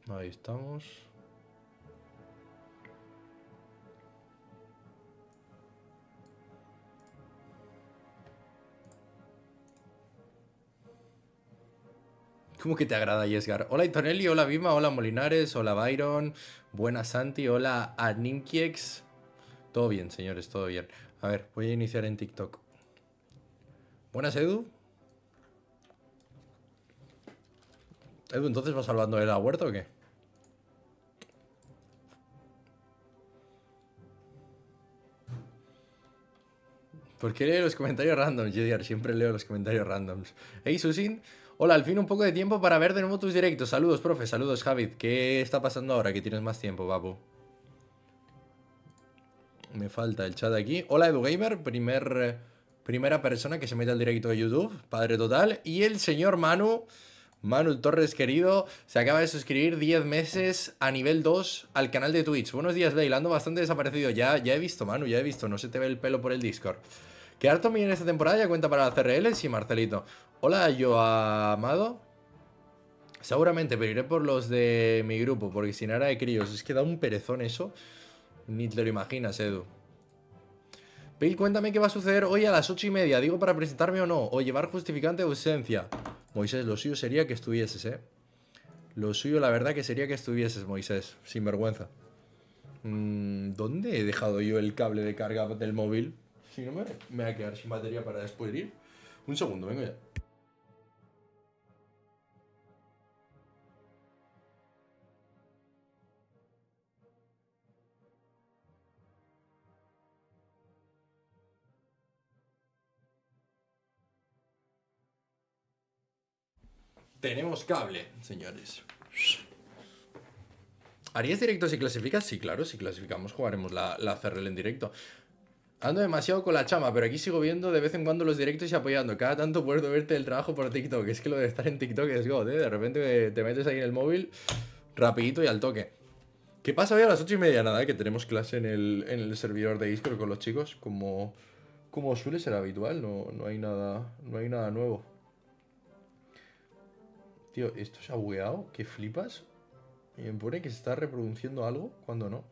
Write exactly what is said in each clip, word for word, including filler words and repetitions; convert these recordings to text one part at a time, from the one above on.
Ahí estamos. ¿Cómo que te agrada, Yesgar? Hola, Itonelli, hola, Vima, hola, Molinares, hola, Byron, buenas, Santi, hola, Animkiex. Todo bien, señores, todo bien. A ver, voy a iniciar en TikTok. Buenas, Edu. Edu, ¿entonces vas hablando de la huerta o qué? ¿Por qué leo los comentarios randoms, Jediar? Siempre leo los comentarios randoms. Hey, Susin. Hola, al fin un poco de tiempo para ver de nuevo tus directos. Saludos, profe. Saludos, Javid. ¿Qué está pasando ahora que tienes más tiempo, papu? Me falta el chat aquí. Hola, EduGamer. Primer, primera persona que se mete al directo de YouTube. Padre total. Y el señor Manu. Manu Torres, querido, se acaba de suscribir diez meses a nivel dos al canal de Twitch. Buenos días, Leil. Ando bastante desaparecido. Ya, ya he visto, Manu, ya he visto. No se te ve el pelo por el Discord. ¿Qué harto en esta temporada ya cuenta para la C R L? Sí, Marcelito. Hola, yo amado. Seguramente, pero iré por los de mi grupo, porque sin era de críos. Es que da un perezón eso. Ni te lo imaginas, Edu. Bill, cuéntame qué va a suceder hoy a las ocho y media. Digo para presentarme o no. O llevar justificante de ausencia. Moisés, lo suyo sería que estuvieses, ¿eh? Lo suyo, la verdad, que sería que estuvieses, Moisés. Sin vergüenza. Mm, ¿Dónde he dejado yo el cable de carga del móvil? Si no, me, me va a quedar sin batería para después ir. Un segundo, vengo ya. Tenemos cable, señores. ¿Harías directo si clasificas? Sí, claro, si clasificamos jugaremos la, la C R L en directo. Ando demasiado con la chama, pero aquí sigo viendo de vez en cuando los directos y apoyando. Cada tanto puedo verte el trabajo por TikTok. Es que lo de estar en TikTok es God, ¿eh? De repente te metes ahí en el móvil, rapidito y al toque. ¿Qué pasa hoy a las ocho y media? Nada, que tenemos clase en el, en el servidor de Discord con los chicos, como, como suele ser habitual. No, no hay nada, no hay nada nuevo. Tío, ¿esto se ha bugueado? ¿Qué flipas? Y me pone que se está reproduciendo algo cuando no.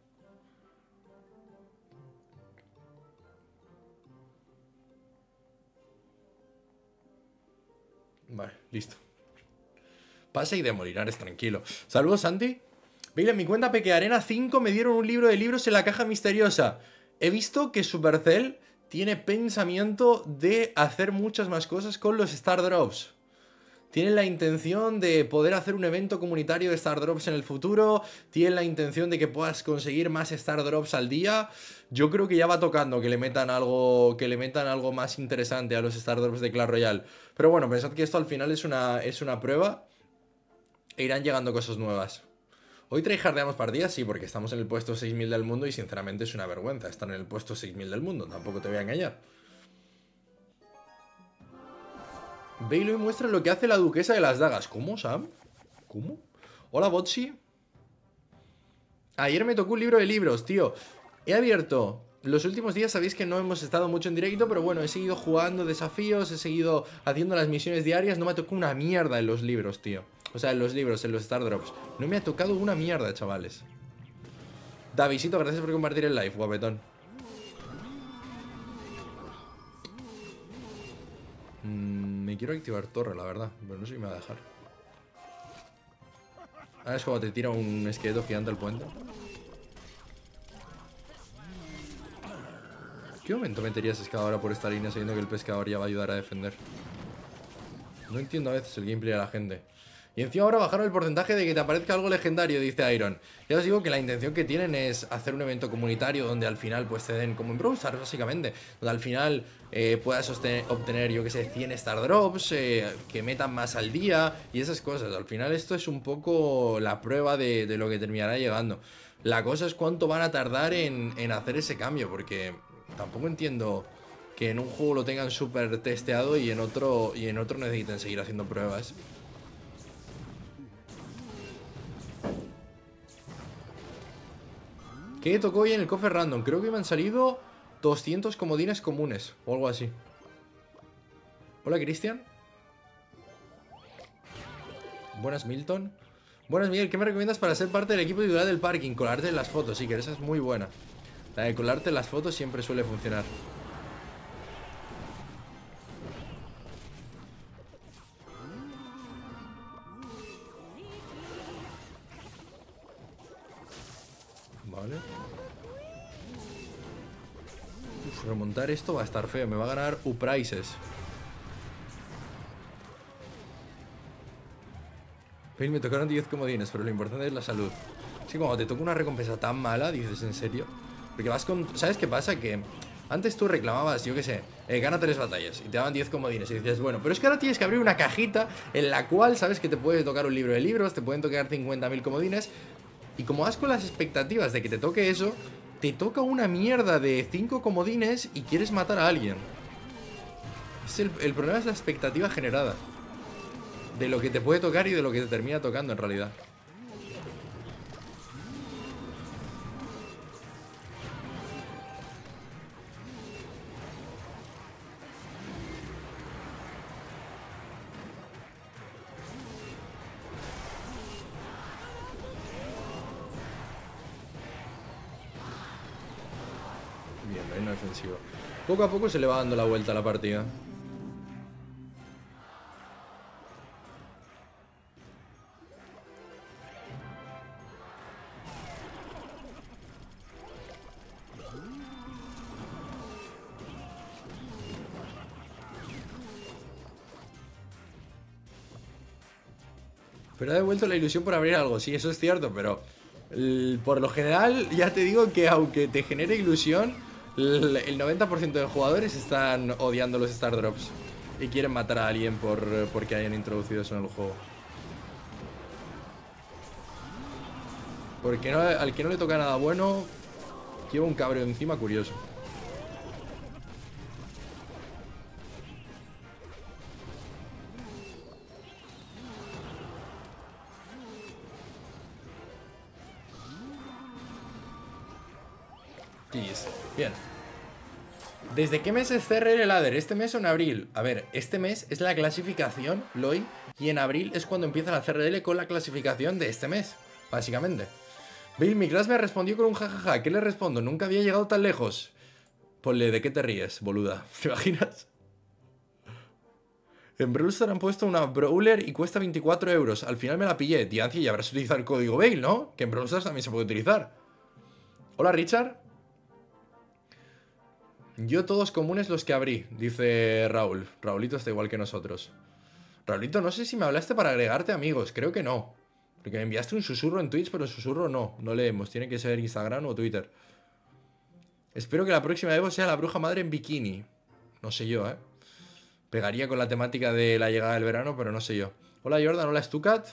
Vale, listo. Pasa y de Molinares, tranquilo. Saludos, Santi. Veis, en mi cuenta Peque Arena cinco me dieron un libro de libros en la caja misteriosa. He visto que Supercell tiene pensamiento de hacer muchas más cosas con los Star Drops. Tienen la intención de poder hacer un evento comunitario de Star Drops en el futuro. Tienen la intención de que puedas conseguir más Star Drops al día. Yo creo que ya va tocando que le metan algo, que le metan algo más interesante a los Star Drops de Clash Royale. Pero bueno, pensad que esto al final es una, es una prueba e irán llegando cosas nuevas. Hoy tryhardeamos partidas, sí, porque estamos en el puesto seis mil del mundo y sinceramente es una vergüenza estar en el puesto seis mil del mundo, tampoco te voy a engañar. Bailey muestra lo que hace la duquesa de las dagas. ¿Cómo, Sam? ¿Cómo? Hola, Botsi. Ayer me tocó un libro de libros, tío. He abierto... Los últimos días sabéis que no hemos estado mucho en directo, pero bueno, he seguido jugando desafíos, he seguido haciendo las misiones diarias. No me ha tocado una mierda en los libros, tío. O sea, en los libros, en los Star Drops. No me ha tocado una mierda, chavales. Davisito, gracias por compartir el live, guapetón. Mm, me quiero activar torre, la verdad, pero no sé si me va a dejar. Ah, es como te tira un esqueleto gigante al puente. ¿Qué momento meterías escadora por esta línea sabiendo que el pescador ya va a ayudar a defender? No entiendo a veces el gameplay de la gente. Y encima ahora bajaron el porcentaje de que te aparezca algo legendario, dice Iron. Ya os digo que la intención que tienen es hacer un evento comunitario donde al final pues te den como en Brawl Stars, básicamente. Donde al final eh, puedas obtener, yo que sé, cien Star Drops, eh, que metan más al día y esas cosas. Al final esto es un poco la prueba de, de lo que terminará llegando. La cosa es cuánto van a tardar en, en hacer ese cambio, porque tampoco entiendo que en un juego lo tengan súper testeado y en otro y en otro necesiten seguir haciendo pruebas. ¿Qué tocó hoy en el cofre random? Creo que me han salido doscientos comodines comunes o algo así. Hola, Cristian. Buenas, Milton. Buenas, Miguel, ¿qué me recomiendas para ser parte del equipo titular del parking? Colarte en las fotos, sí, que esa es muy buena. La de colarte en las fotos siempre suele funcionar. Vale. Uf, remontar esto va a estar feo. Me va a ganar U-Prices. Phil, me tocaron diez comodines, pero lo importante es la salud. Sí, cuando te toca una recompensa tan mala, dices, ¿en serio? Porque vas con... ¿Sabes qué pasa? Que antes tú reclamabas, yo qué sé, eh, gana tres batallas y te daban diez comodines y dices, bueno, pero es que ahora tienes que abrir una cajita en la cual sabes que te puede tocar un libro de libros, te pueden tocar cincuenta mil comodines. Y como vas con las expectativas de que te toque eso, te toca una mierda de cinco comodines y quieres matar a alguien. Es el, el problema es la expectativa generada de lo que te puede tocar y de lo que te termina tocando en realidad. Bien, ahí no defensivo. Poco a poco se le va dando la vuelta a la partida. Pero ha devuelto la ilusión por abrir algo, sí, eso es cierto, pero el, por lo general ya te digo que aunque te genere ilusión, el, el noventa por ciento de jugadores están odiando los Star Drops y quieren matar a alguien por, porque hayan introducido eso en el juego. Porque no, al que no le toca nada bueno, lleva un cabreo encima curioso. Jeez. Bien. ¿Desde qué mes es C R L Ladder? ¿Este mes o en abril? A ver, este mes es la clasificación, L O I, y en abril es cuando empieza la C R L con la clasificación de este mes, básicamente. Bill, mi clase me respondió con un jajaja. ¿Qué le respondo? Nunca había llegado tan lejos. Ponle, ¿de qué te ríes, boluda? ¿Te imaginas? En Brawl Stars han puesto una Brawler y cuesta veinticuatro euros. Al final me la pillé. Tianci, y habrás utilizado el código Bale, ¿no? Que en Brawl Stars también se puede utilizar. Hola, Richard. Yo todos comunes los que abrí, dice Raúl. Raulito está igual que nosotros. Raulito, no sé si me hablaste para agregarte amigos. Creo que no. Porque me enviaste un susurro en Twitch, pero el susurro no. No leemos. Tiene que ser Instagram o Twitter. Espero que la próxima Evo sea la bruja madre en bikini. No sé yo, ¿eh? Pegaría con la temática de la llegada del verano, pero no sé yo. Hola Jordan, hola Stukat.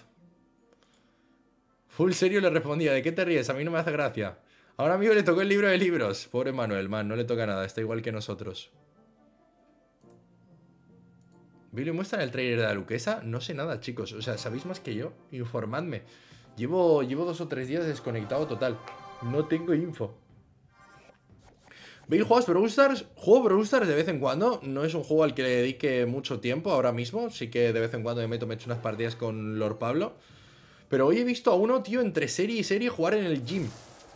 Full serio le respondía, ¿de qué te ríes? A mí no me hace gracia. Ahora amigo le tocó el libro de libros. Pobre Manuel, man, no le toca nada, está igual que nosotros. ¿Billy muestra el trailer de la Luquesa? No sé nada, chicos. O sea, ¿sabéis más que yo? Informadme. Llevo, llevo dos o tres días desconectado total. No tengo info. ¿Bill juegas Brawl Stars? Juego Brawl Stars de vez en cuando. No es un juego al que le dedique mucho tiempo ahora mismo. Sí que de vez en cuando me meto, me echo unas partidas con Lord Pablo. Pero hoy he visto a uno, tío, entre serie y serie jugar en el gym.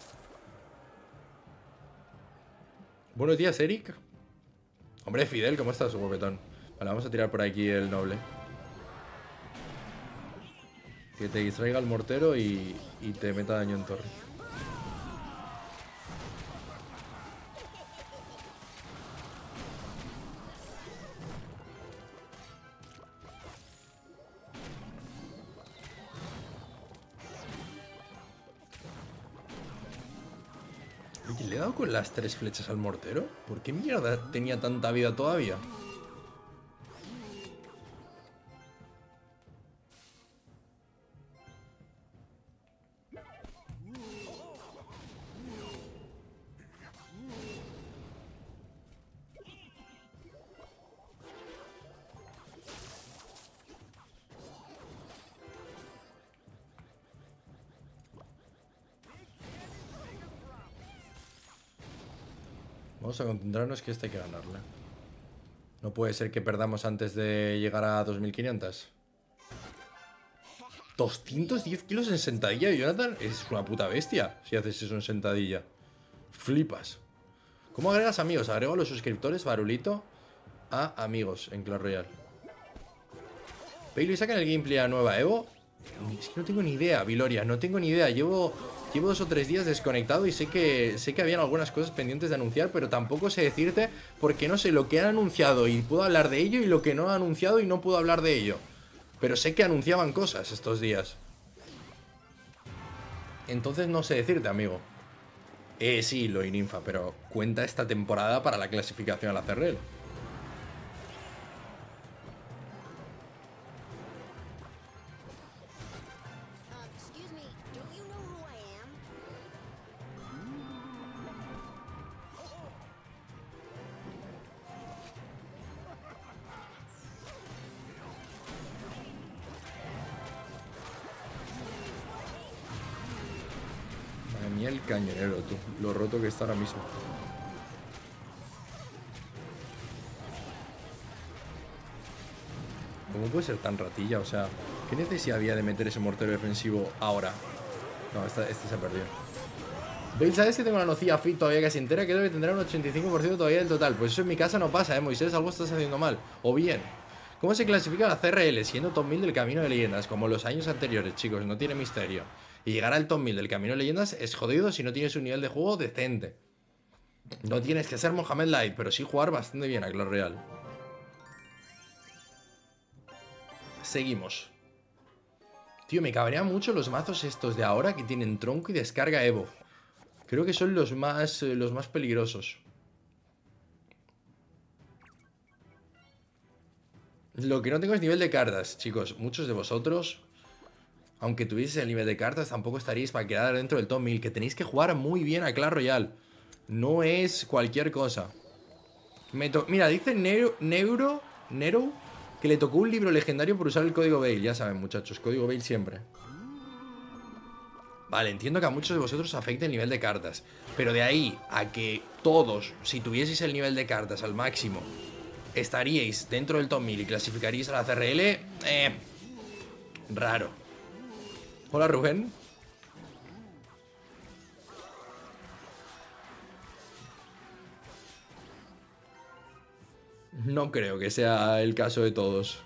Buenos días, Eric. Hombre, Fidel, ¿cómo estás, guapetón? Vale, vamos a tirar por aquí el noble. Que te distraiga el mortero y, y te meta daño en torre. Oye, ¿le he dado con las tres flechas al mortero? ¿Por qué mierda tenía tanta vida todavía? Vamos a concentrarnos que esta hay que ganarle. No puede ser que perdamos antes de llegar a dos mil quinientos. doscientos diez kilos en sentadilla, Jonathan. Es una puta bestia si haces eso en sentadilla. Flipas. ¿Cómo agregas amigos? Agrego a los suscriptores, Barulito, a amigos en Clash Royale. ¿Bailey sacan el gameplay a nueva Evo? Es que no tengo ni idea, Viloria, no tengo ni idea. Llevo, llevo dos o tres días desconectado y sé que sé que habían algunas cosas pendientes de anunciar, pero tampoco sé decirte porque no sé lo que han anunciado y puedo hablar de ello y lo que no han anunciado y no puedo hablar de ello. Pero sé que anunciaban cosas estos días. Entonces no sé decirte, amigo. Eh, sí, lo Ninfa, pero cuenta esta temporada para la clasificación a la C R L. El cañonero, tú. Lo roto que está ahora mismo. ¿Cómo puede ser tan ratilla? O sea, ¿qué necesidad había de meter ese mortero defensivo ahora? No, este, este se ha perdido. Bale, ¿sabes que tengo una nocilla fit todavía casi entera? Creo que tendrá un ochenta y cinco por ciento todavía del total. Pues eso en mi casa no pasa, ¿eh, Moisés? Algo estás haciendo mal. O bien. ¿Cómo se clasifica la C R L? Siendo top mil del camino de leyendas, como los años anteriores, chicos. No tiene misterio. Y llegar al top mil del camino de leyendas es jodido si no tienes un nivel de juego decente. No tienes que ser Mohamed Light, pero sí jugar bastante bien a Clash Royale. Seguimos. Tío, me cabrean mucho los mazos estos de ahora que tienen tronco y descarga Evo. Creo que son los más, eh, los más peligrosos. Lo que no tengo es nivel de cartas, chicos. Muchos de vosotros, aunque tuvieseis el nivel de cartas, tampoco estaríais para quedar dentro del top mil. Que tenéis que jugar muy bien a Clash Royale. No es cualquier cosa. Me Mira, dice Neuro, Neuro, Nero que le tocó un libro legendario por usar el código Bale. Ya saben, muchachos, código Bale siempre. Vale, entiendo que a muchos de vosotros afecte el nivel de cartas. Pero de ahí a que todos, si tuvieseis el nivel de cartas al máximo, estaríais dentro del top mil y clasificaríais a la C R L, eh, raro. Hola, Rubén. No creo que sea el caso de todos.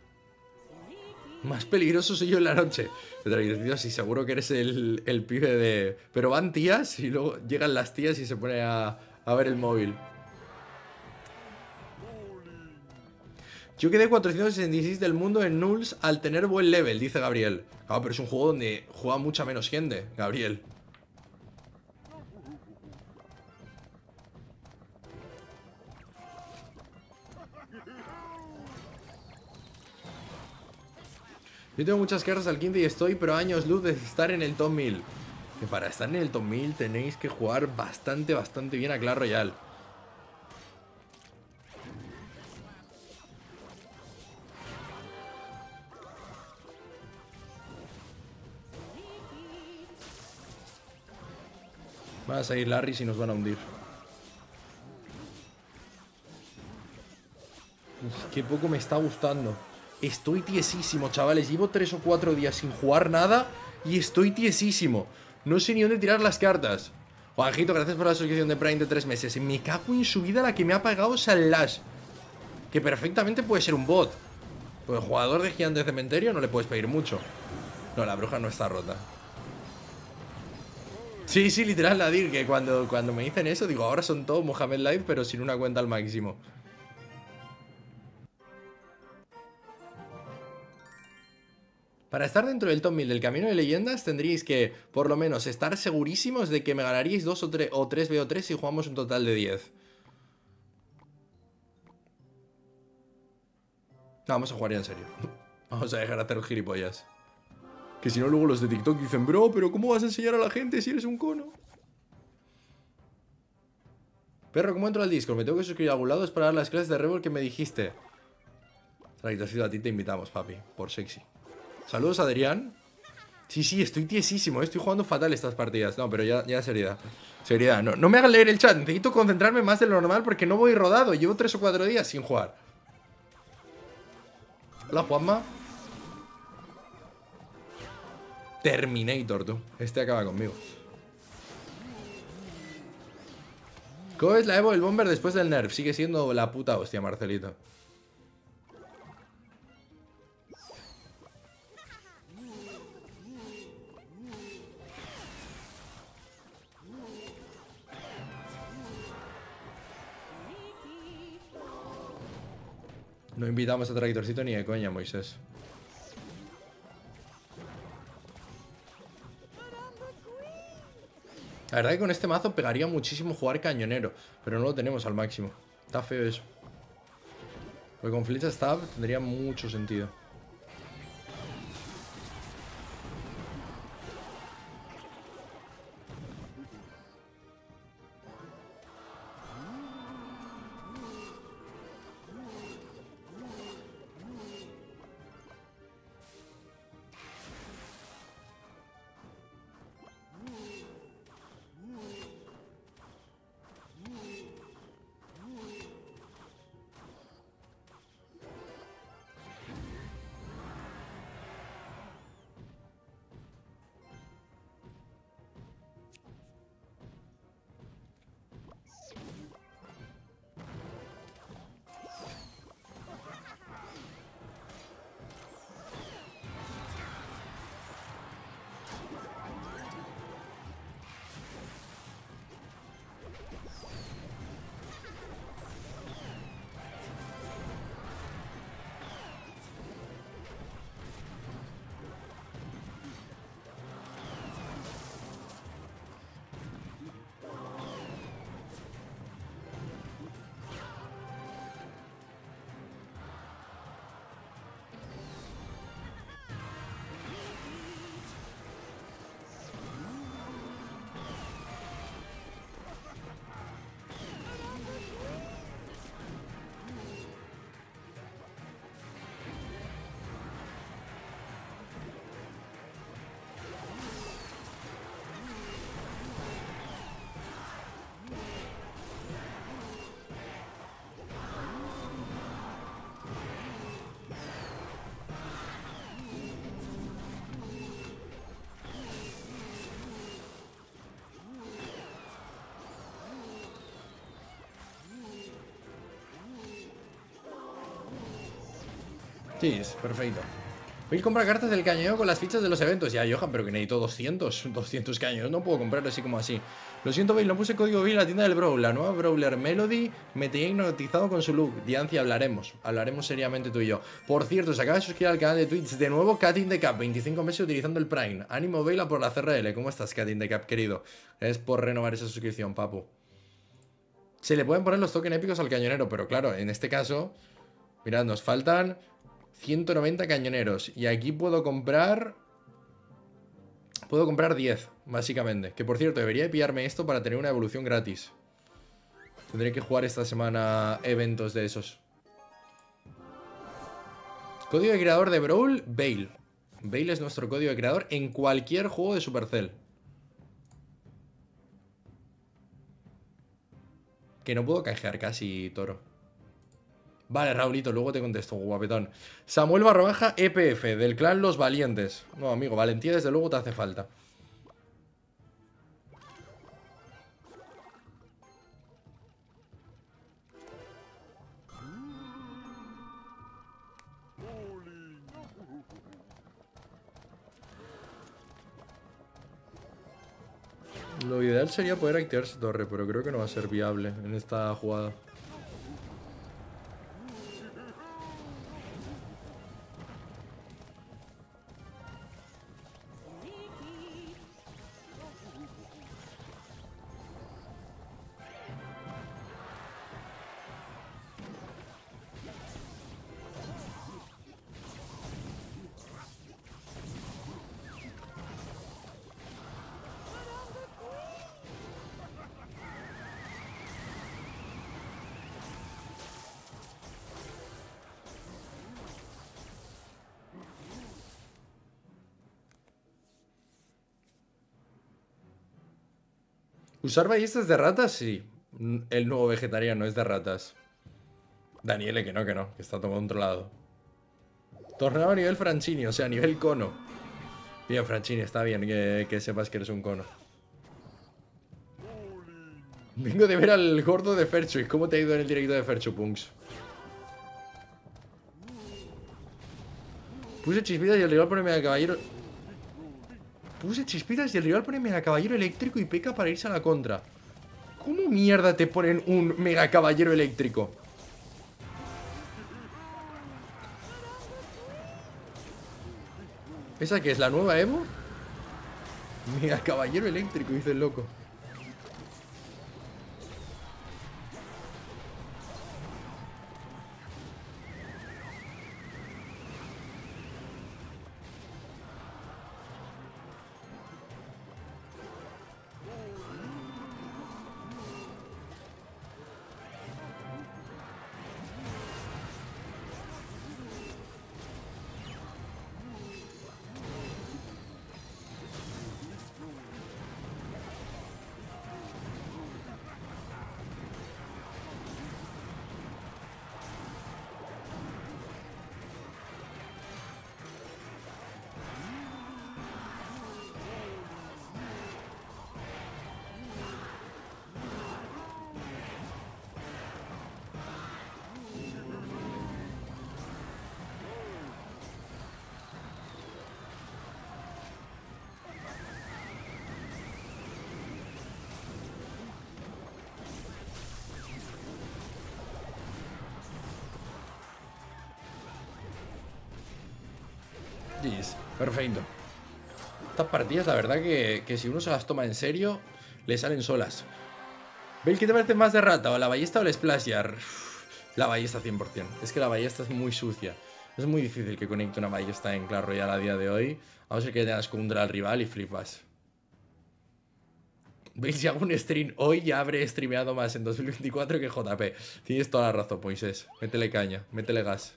Más peligroso soy yo en la noche. Tío, sí, seguro que eres el, el pibe de... Pero van tías y luego llegan las tías y se pone a, a ver el móvil. Yo quedé cuatrocientos sesenta y seis del mundo en Nulls al tener buen level, dice Gabriel. Ah, pero es un juego donde juega mucha menos gente, Gabriel. Yo tengo muchas cartas al quince y estoy, pero años luz de estar en el top mil. Que para estar en el top mil tenéis que jugar bastante, bastante bien a Clash Royale. Van a salir Larry y nos van a hundir. Uf, qué poco me está gustando. Estoy tiesísimo, chavales. Llevo tres o cuatro días sin jugar nada y estoy tiesísimo. No sé ni dónde tirar las cartas. Juanjito, gracias por la suscripción de Prime de tres meses. Me cago en su vida, la que me ha pagado es el Lash. Que perfectamente puede ser un bot. Pues el jugador de Gigante de Cementerio no le puedes pedir mucho. No, la bruja no está rota. Sí, sí, literal, Nadir, que cuando, cuando me dicen eso, digo, ahora son todos Mohamed Live, pero sin una cuenta al máximo. Para estar dentro del top mil del camino de leyendas tendríais que, por lo menos, estar segurísimos de que me ganaríais dos o tres o tres B O tres si jugamos un total de diez. No, vamos a jugar ya en serio. Vamos a dejar de hacer gilipollas. Que si no, luego los de TikTok dicen, bro, pero ¿cómo vas a enseñar a la gente si eres un cono? Perro, ¿cómo entro al Discord? Me tengo que suscribir a algún lado, es para dar las clases de Rebel que me dijiste. Traidorcito, a ti te invitamos, papi, por sexy. Saludos, Adrián. Sí, sí, estoy tiesísimo, estoy jugando fatal estas partidas. No, pero ya, ya seriedad. Seriedad, no, no me hagan leer el chat. Necesito concentrarme más de lo normal porque no voy rodado. Llevo tres o cuatro días sin jugar. Hola, Juanma. Terminator, tú. Este acaba conmigo. ¿Cómo es la Evo del Bomber después del nerf? Sigue siendo la puta hostia, Marcelito. No invitamos a Tractorcito ni de coña, Moisés. La verdad que con este mazo pegaría muchísimo jugar cañonero, pero no lo tenemos al máximo. Está feo eso. Porque con Flecha Stab tendría mucho sentido. Sí, es perfecto. Voy a comprar cartas del cañonero con las fichas de los eventos. Ya, Johan, pero que necesito doscientos, doscientos cañoneros. No puedo comprar así como así. Lo siento, Bale, no puse código Bale en la tienda del Brawl. La nueva Brawler Melody me tenía hipnotizado con su look. Diancie, hablaremos. Hablaremos seriamente tú y yo. Por cierto, se acaba de suscribir al canal de Twitch. De nuevo, Katin the Cap. veinticinco meses utilizando el Prime. Ánimo, Bale, por la C R L. ¿Cómo estás, Katin the Cap, querido? Es por renovar esa suscripción, papu. Se le pueden poner los tokens épicos al cañonero, pero claro, en este caso, mirad, nos faltan ciento noventa cañoneros. Y aquí puedo comprar... Puedo comprar diez, básicamente. Que por cierto, debería de pillarme esto para tener una evolución gratis. Tendré que jugar esta semana eventos de esos. Código de creador de Brawl, Bale. Bale es nuestro código de creador en cualquier juego de Supercell. Que no puedo canjear casi, toro. Vale, Raulito, luego te contesto, guapetón. Samuel barra baja E P F, del clan Los Valientes. No, amigo, valentía desde luego te hace falta. Lo ideal sería poder activar esa torre, pero creo que no va a ser viable en esta jugada. ¿Usar ballestas de ratas? Sí. El nuevo vegetariano es de ratas. Daniele, que no, que no, que está todo controlado. Torneo a nivel Franchini, o sea, a nivel cono. Bien, Franchini, está bien que, que sepas que eres un cono. Vengo de ver al gordo de Fercho. ¿Y cómo te ha ido en el directo de Fercho, Punks? Puse chispitas y el rival pone mega caballero. Puse chispitas y el rival pone mega caballero eléctrico y peca para irse a la contra. ¿Cómo mierda te ponen un mega caballero eléctrico? ¿Esa que es la nueva Evo? Mega caballero eléctrico, dice el loco. Yes, perfecto. Estas partidas, la verdad que, que si uno se las toma en serio, le salen solas. ¿Veis qué te parece más de rata? ¿O la ballesta o el splashyar? La ballesta cien por cien. Es que la ballesta es muy sucia. Es muy difícil que conecte una ballesta en Clash Royale a día de hoy. A no ser que tengas contra al rival y flipas. ¿Veis? Si hago un stream hoy ya habré streameado más en dos mil veinticuatro que J P. Tienes toda la razón, Moisés. Métele caña, métele gas.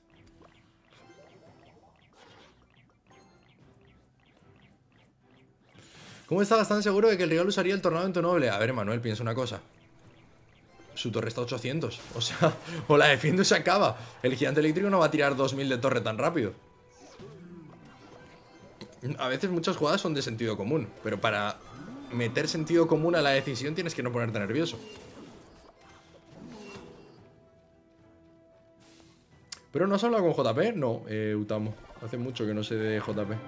¿Cómo estabas tan seguro de que el rival usaría el tornado en tu noble? A ver, Manuel, piensa una cosa. Su torre está a ochocientos. O sea, o la defiende o se acaba. El gigante eléctrico no va a tirar dos mil de torre tan rápido. A veces muchas jugadas son de sentido común, pero para meter sentido común a la decisión tienes que no ponerte nervioso. ¿Pero no has hablado con J P? No, eh, Utamo. Hace mucho que no sé de J P.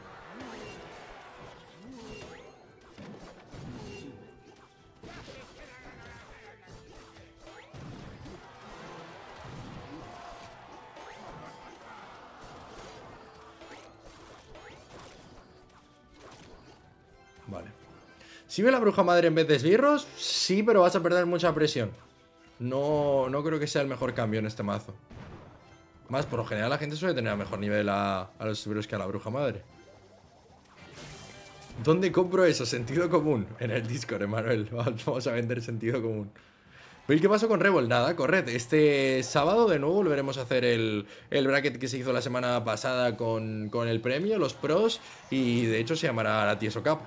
Vale. ¿Sí ve la bruja madre en vez de esbirros? Sí, pero vas a perder mucha presión. No, no creo que sea el mejor cambio en este mazo. Más, por lo general la gente suele tener a mejor nivel a, a los esbirros que a la bruja madre. ¿Dónde compro eso? Sentido común. En el Discord, Emanuel. Vamos a vender sentido común. ¿Veis qué pasó con Revol? Nada, corred. Este sábado de nuevo volveremos a hacer el, el bracket que se hizo la semana pasada con, con el premio, los pros. Y de hecho se llamará la Tieso Cup.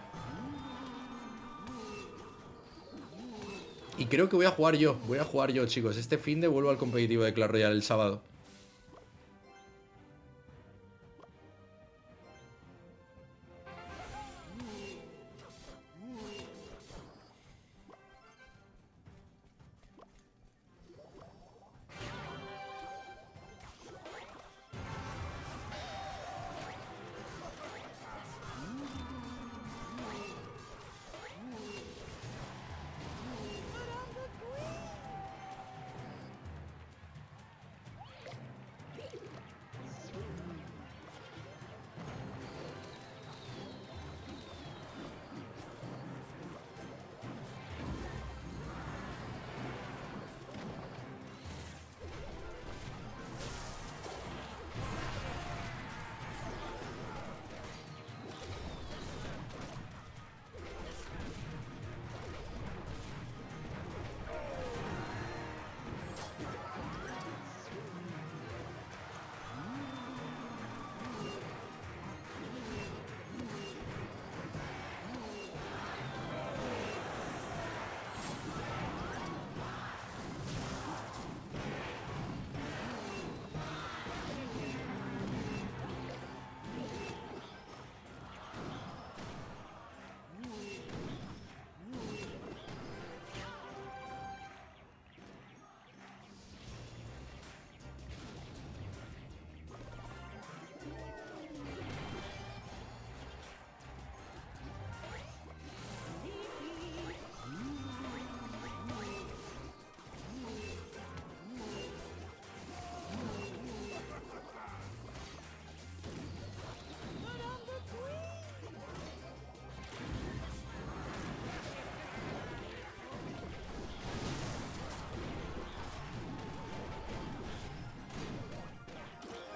Y creo que voy a jugar yo. Voy a jugar yo, chicos. Este fin de vuelvo al competitivo de Clash Royale el sábado.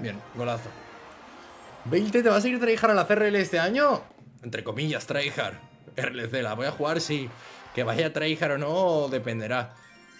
Bien, golazo. ¿veinte te vas a ir tryhard a la C R L este año? Entre comillas, tryhard. R L C, la voy a jugar, sí. Que vaya tryhard o no, dependerá.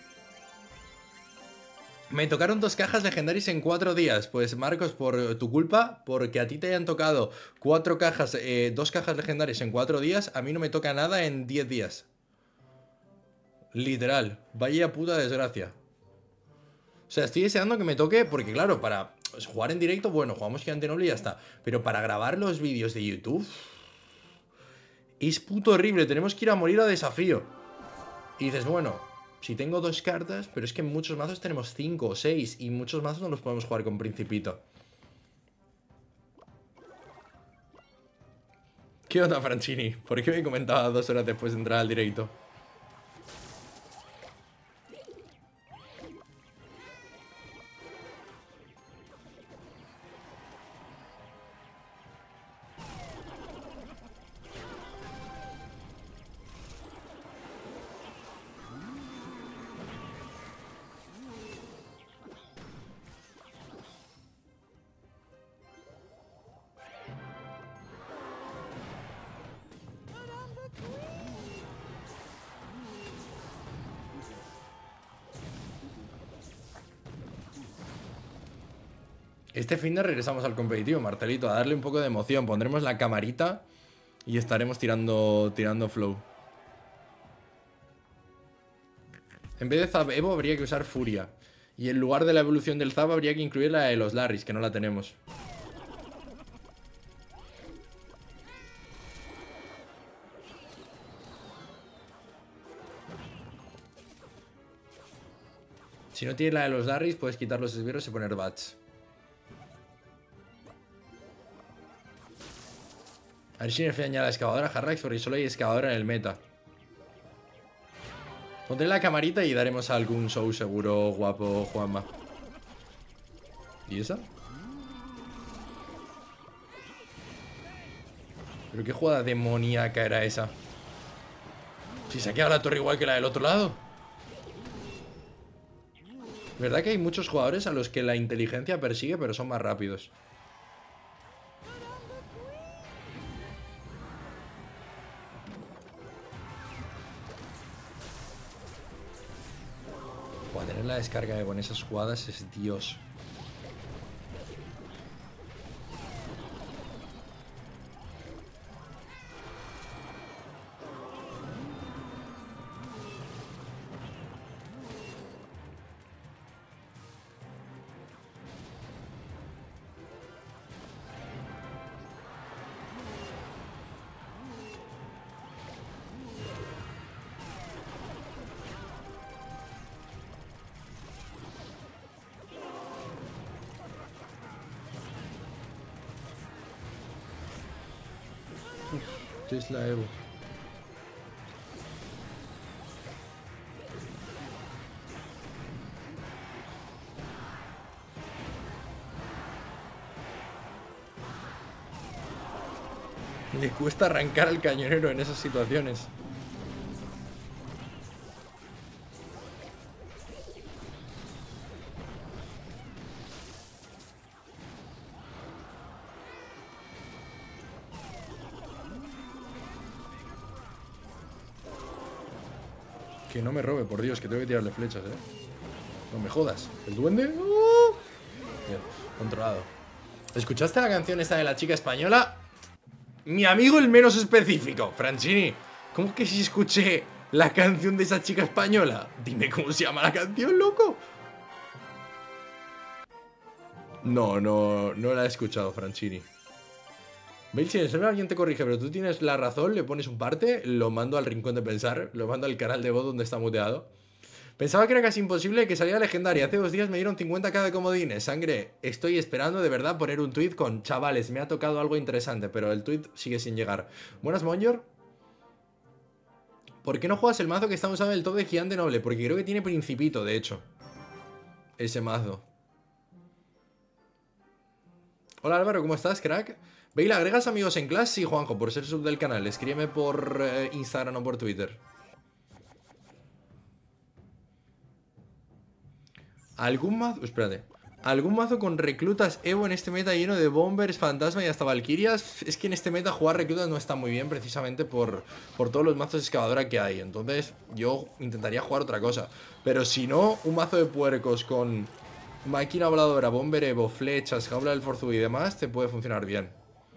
Me tocaron dos cajas legendarias en cuatro días. Pues Marcos, por tu culpa, porque a ti te hayan tocado cuatro cajas, eh, dos cajas legendarias en cuatro días, a mí no me toca nada en diez días. Literal, vaya puta desgracia. O sea, estoy deseando que me toque, porque claro, para jugar en directo, bueno, jugamos Gigante Noble y ya está. Pero para grabar los vídeos de YouTube es puto horrible, tenemos que ir a morir a desafío. Y dices, bueno, si tengo dos cartas, pero es que en muchos mazos tenemos cinco o seis, y muchos mazos no los podemos jugar con Principito. ¿Qué onda, Franchini? ¿Por qué me comentaba dos horas después de entrar al directo? Este fin de regresamos al competitivo, Martelito, a darle un poco de emoción. Pondremos la camarita y estaremos tirando, tirando flow. En vez de Zap Evo habría que usar Furia. Y en lugar de la evolución del Zap habría que incluir la de los Larrys, que no la tenemos. Si no tienes la de los Larrys, puedes quitar los esbirros y poner Bats. A ver si nerfean ya la excavadora Harrax, porque solo hay excavadora en el meta. Pondré la camarita y daremos algún show seguro, guapo, Juanma. ¿Y esa? ¿Pero qué jugada demoníaca era esa? Si se ha quedado la torre igual que la del otro lado. ¿Verdad que hay muchos jugadores a los que la inteligencia persigue, pero son más rápidos? Buah, tener la descarga con esas jugadas es Dios. ¿Qué es la Evo? Le cuesta arrancar al cañonero en esas situaciones. Que no me robe, por Dios, que tengo que tirarle flechas, eh. No me jodas. ¿El duende? ¡Uh! Bien, controlado. ¿Escuchaste la canción esta de la chica española? Mi amigo el menos específico, Franchini. ¿Cómo que si escuché la canción de esa chica española? Dime cómo se llama la canción, loco. No, no, no la he escuchado, Franchini. Bail, si en serio alguien te corrige, pero tú tienes la razón, le pones un parte, lo mando al rincón de pensar, lo mando al canal de voz donde está muteado. Pensaba que era casi imposible que saliera legendaria. Hace dos días me dieron cincuenta k de comodines. Sangre, estoy esperando de verdad poner un tweet con chavales, me ha tocado algo interesante, pero el tweet sigue sin llegar. Buenas, Monjor. ¿Por qué no juegas el mazo que está usando el top de Gigante Noble? Porque creo que tiene Principito, de hecho. Ese mazo. Hola Álvaro, ¿cómo estás, crack? Bail, ¿agregas amigos en clase? Sí, Juanjo, por ser sub del canal. Escríbeme por eh, Instagram o por Twitter. ¿Algún mazo? Espérate. ¿Algún mazo con reclutas Evo en este meta lleno de bombers, fantasma y hasta valquirias? Es que en este meta jugar reclutas no está muy bien precisamente por, por todos los mazos de excavadora que hay. Entonces yo intentaría jugar otra cosa. Pero si no, un mazo de puercos con máquina voladora, bomber Evo, flechas, jaula del forzudo y demás te puede funcionar bien.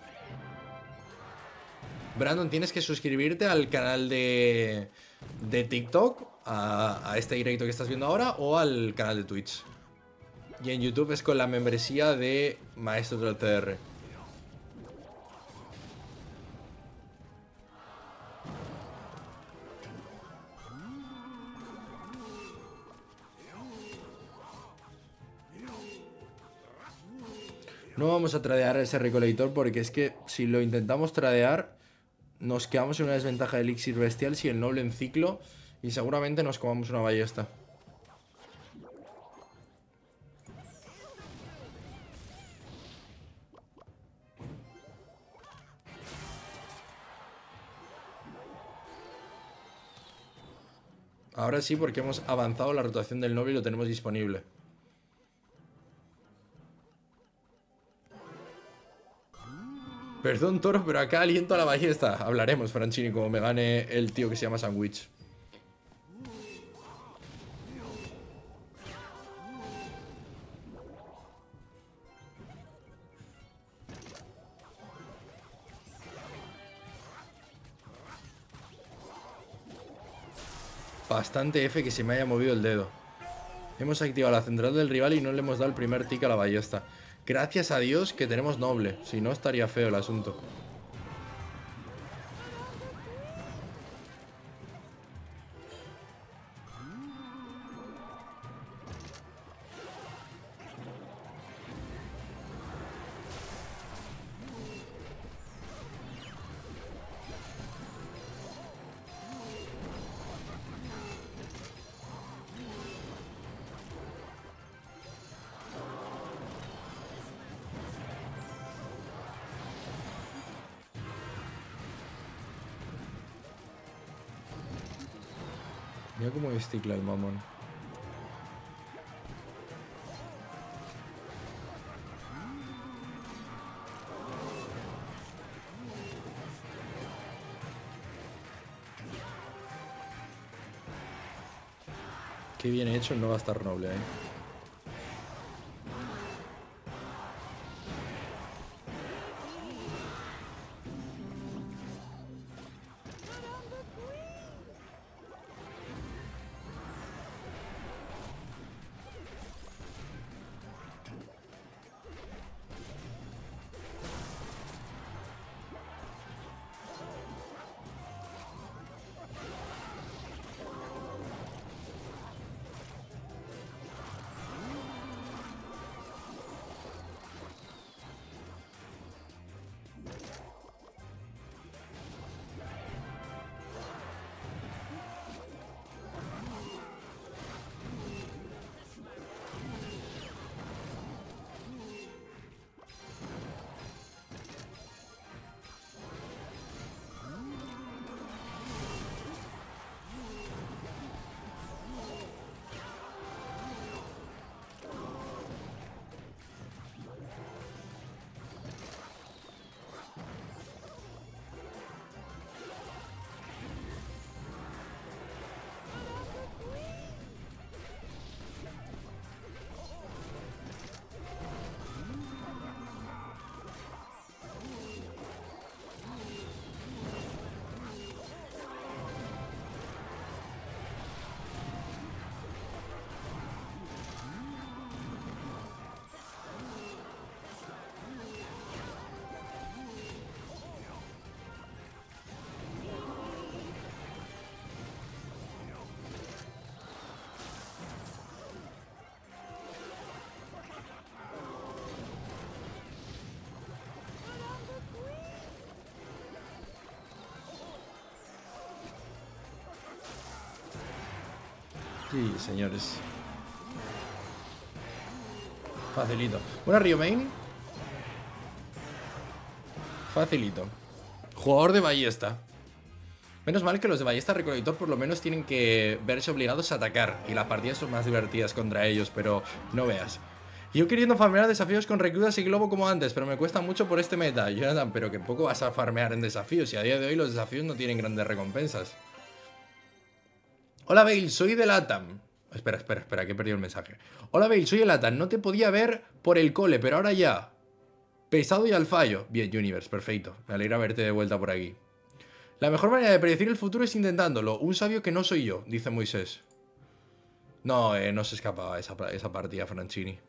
Brandon, tienes que suscribirte al canal de, de TikTok, a, a este directo que estás viendo ahora, o al canal de Twitch. Y en YouTube es con la membresía de Maestro del T R. No vamos a tradear ese recolector porque es que si lo intentamos tradear nos quedamos en una desventaja de elixir bestial si el noble en ciclo y seguramente nos comamos una ballesta. Ahora sí, porque hemos avanzado la rotación del noble y lo tenemos disponible. Perdón, Toro, pero acá aliento a la ballesta. Hablaremos, Franchini, como me gane el tío que se llama Sandwich. Bastante F que se me haya movido el dedo. Hemos activado la central del rival y no le hemos dado el primer tick a la ballesta. Gracias a Dios que tenemos noble. Si no, estaría feo el asunto. Mira cómo esticla el mamón. Qué bien hecho, no va a estar noble, eh. Sí, señores. Facilito. Una Rio Main. Facilito. Jugador de ballesta. Menos mal que los de ballesta recolector por lo menos tienen que verse obligados a atacar. Y las partidas son más divertidas contra ellos, pero no veas. Yo queriendo farmear desafíos con reclutas y globo como antes, pero me cuesta mucho por este meta. Jonathan, pero que poco vas a farmear en desafíos, y a día de hoy los desafíos no tienen grandes recompensas. Hola Bale, soy de Latam. Espera, espera, espera, que he perdido el mensaje. Hola Bale, soy de Latam, no te podía ver por el cole, pero ahora ya. Pesado y al fallo. Bien, Universe, perfecto. Me alegra verte de vuelta por aquí. La mejor manera de predecir el futuro es intentándolo. Un sabio que no soy yo, dice Moisés. No, eh, no se escapaba esa, esa partida, Franchini.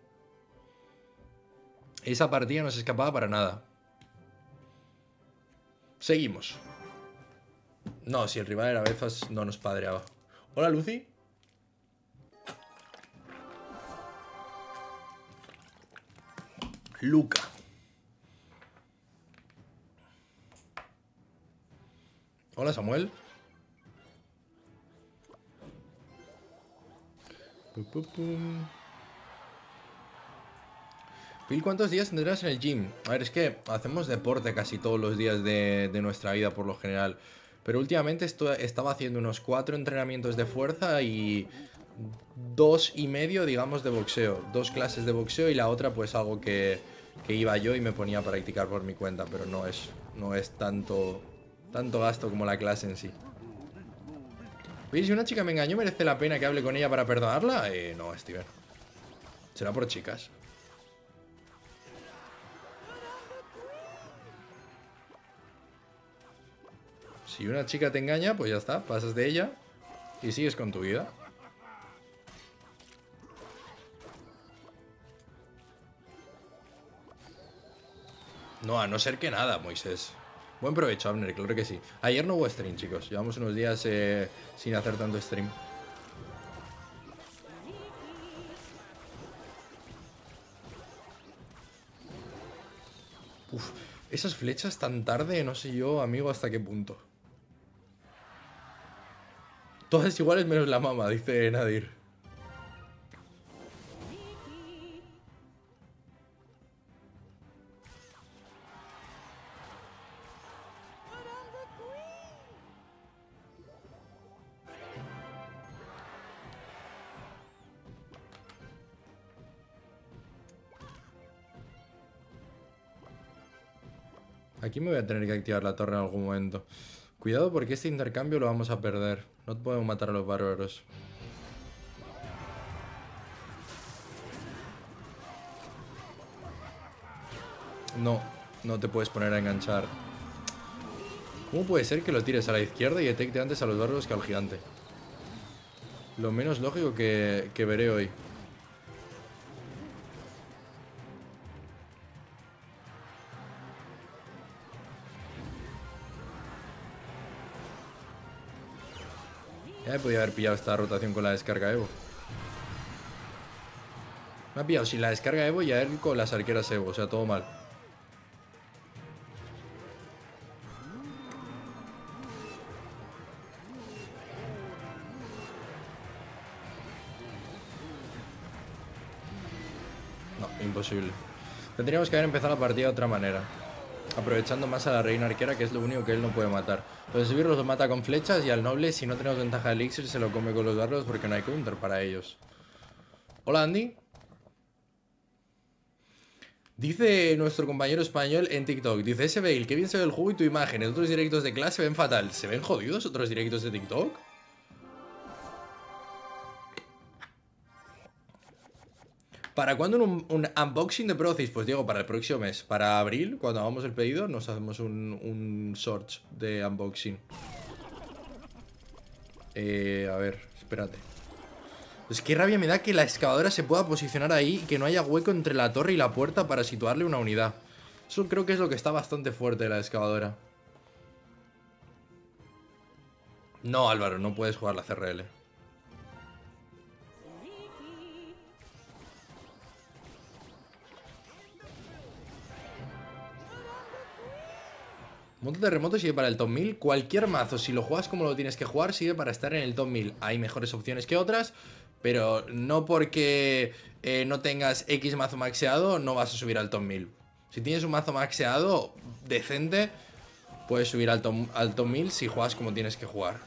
Esa partida no se escapaba para nada. Seguimos. No, si el rival era Befas, no nos padreaba. Hola, Lucy. Luca. Hola, Samuel. Pum, pum, pum. Phil, ¿cuántos días tendrás en el gym? A ver, es que hacemos deporte casi todos los días de, de nuestra vida por lo general. Pero últimamente esto, estaba haciendo unos cuatro entrenamientos de fuerza y dos y medio, digamos, de boxeo. Dos clases de boxeo y la otra pues algo que, que iba yo y me ponía a practicar por mi cuenta. Pero no es, no es tanto, tanto gasto como la clase en sí. ¿Veis? Si una chica me engañó, ¿merece la pena que hable con ella para perdonarla? Eh, no, Steven. Será por chicas. Si una chica te engaña, pues ya está, pasas de ella y sigues con tu vida. No, a no ser que nada, Moisés. Buen provecho, Abner, claro que sí. Ayer no hubo stream, chicos. Llevamos unos días eh, sin hacer tanto stream. Uf, esas flechas tan tarde, no sé yo, amigo, hasta qué punto. Todas iguales menos la mama, dice Nadir. Aquí me voy a tener que activar la torre en algún momento. Cuidado porque este intercambio lo vamos a perder. No podemos matar a los bárbaros. No, no te puedes poner a enganchar. ¿Cómo puede ser que lo tires a la izquierda y detecte antes a los bárbaros que al gigante? Lo menos lógico que, que veré hoy. Ya me podía haber pillado esta rotación con la descarga Evo. Me ha pillado sin la descarga Evo y a él con las arqueras Evo. O sea, todo mal. No, imposible. Tendríamos que haber empezado la partida de otra manera. Aprovechando más a la reina arquera, que es lo único que él no puede matar. Los esbirros los mata con flechas y al noble, si no tenemos ventaja de elixir, se lo come con los dardos porque no hay counter para ellos. Hola, Andy. Dice nuestro compañero español en TikTok, dice ese Bale, que bien se ve el juego y tu imagen. En otros directos de clase se ven fatal. ¿Se ven jodidos otros directos de TikTok? ¿Para cuándo un, un unboxing de Procis? Pues Diego, para el próximo mes. Para abril, cuando hagamos el pedido, nos hacemos un, un short de unboxing. Eh, a ver, espérate. Pues qué rabia me da que la excavadora se pueda posicionar ahí y que no haya hueco entre la torre y la puerta para situarle una unidad. Eso creo que es lo que está bastante fuerte de la excavadora. No, Álvaro, no puedes jugar la C R L. Monte terremoto sirve para el top mil. Cualquier mazo, si lo juegas como lo tienes que jugar, sirve para estar en el top mil. Hay mejores opciones que otras, pero no porque eh, no tengas X mazo maxeado, no vas a subir al top mil. Si tienes un mazo maxeado decente, puedes subir al top, al top mil si juegas como tienes que jugar.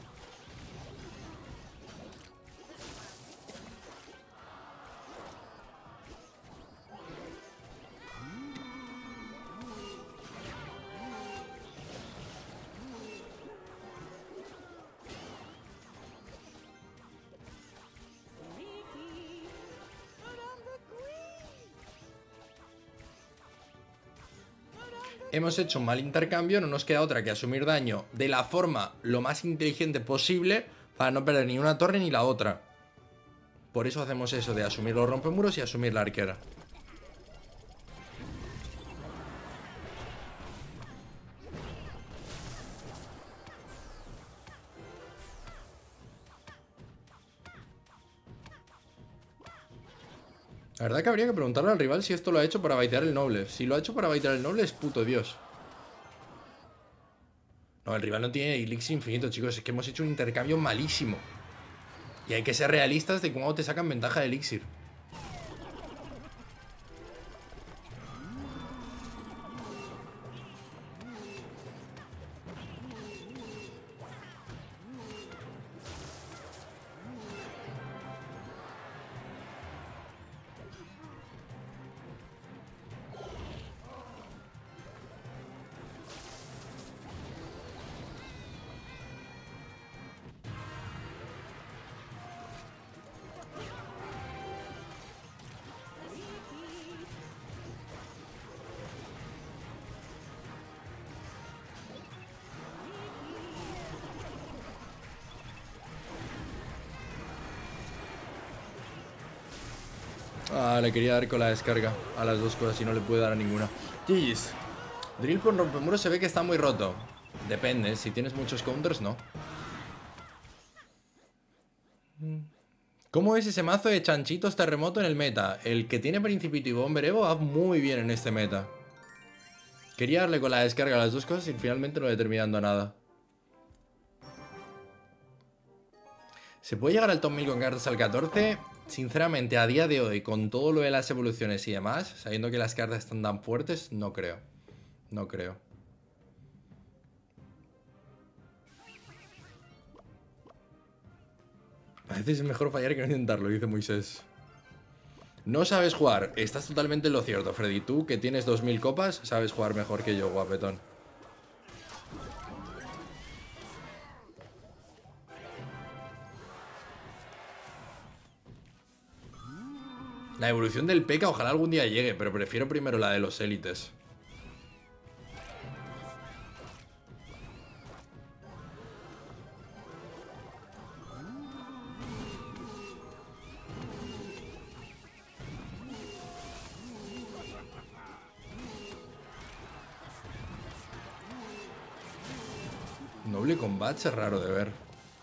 hemos hecho un mal intercambio, no nos queda otra que asumir daño de la forma lo más inteligente posible para no perder ni una torre ni la otra. Por eso hacemos eso de asumir los rompemuros y asumir la arquera. La verdad que habría que preguntarle al rival si esto lo ha hecho para baitear el noble. Si lo ha hecho para baitear el noble es puto Dios. No, el rival no tiene elixir infinito, chicos. Es que hemos hecho un intercambio malísimo. Y hay que ser realistas de cómo te sacan ventaja de elixir. Ah, le quería dar con la descarga a las dos cosas y no le pude dar a ninguna. Jeez. Drill con rompemuros se ve que está muy roto. Depende, si tienes muchos counters, no. ¿Cómo es ese mazo de chanchitos terremoto en el meta? El que tiene Principito y Bomber Evo va muy bien en este meta. Quería darle con la descarga a las dos cosas y finalmente no le terminé dando nada. ¿Se puede llegar al top mil con cartas al catorce? Sinceramente, a día de hoy, con todo lo de las evoluciones y demás, sabiendo que las cartas están tan fuertes, no creo. No creo. A veces es mejor fallar que no intentarlo, dice Moisés. No sabes jugar. Estás totalmente en lo cierto, Freddy. Tú, que tienes dos mil copas, sabes jugar mejor que yo, guapetón. La evolución del P E K K A ojalá algún día llegue, pero prefiero primero la de los élites. Noble combate es raro de ver.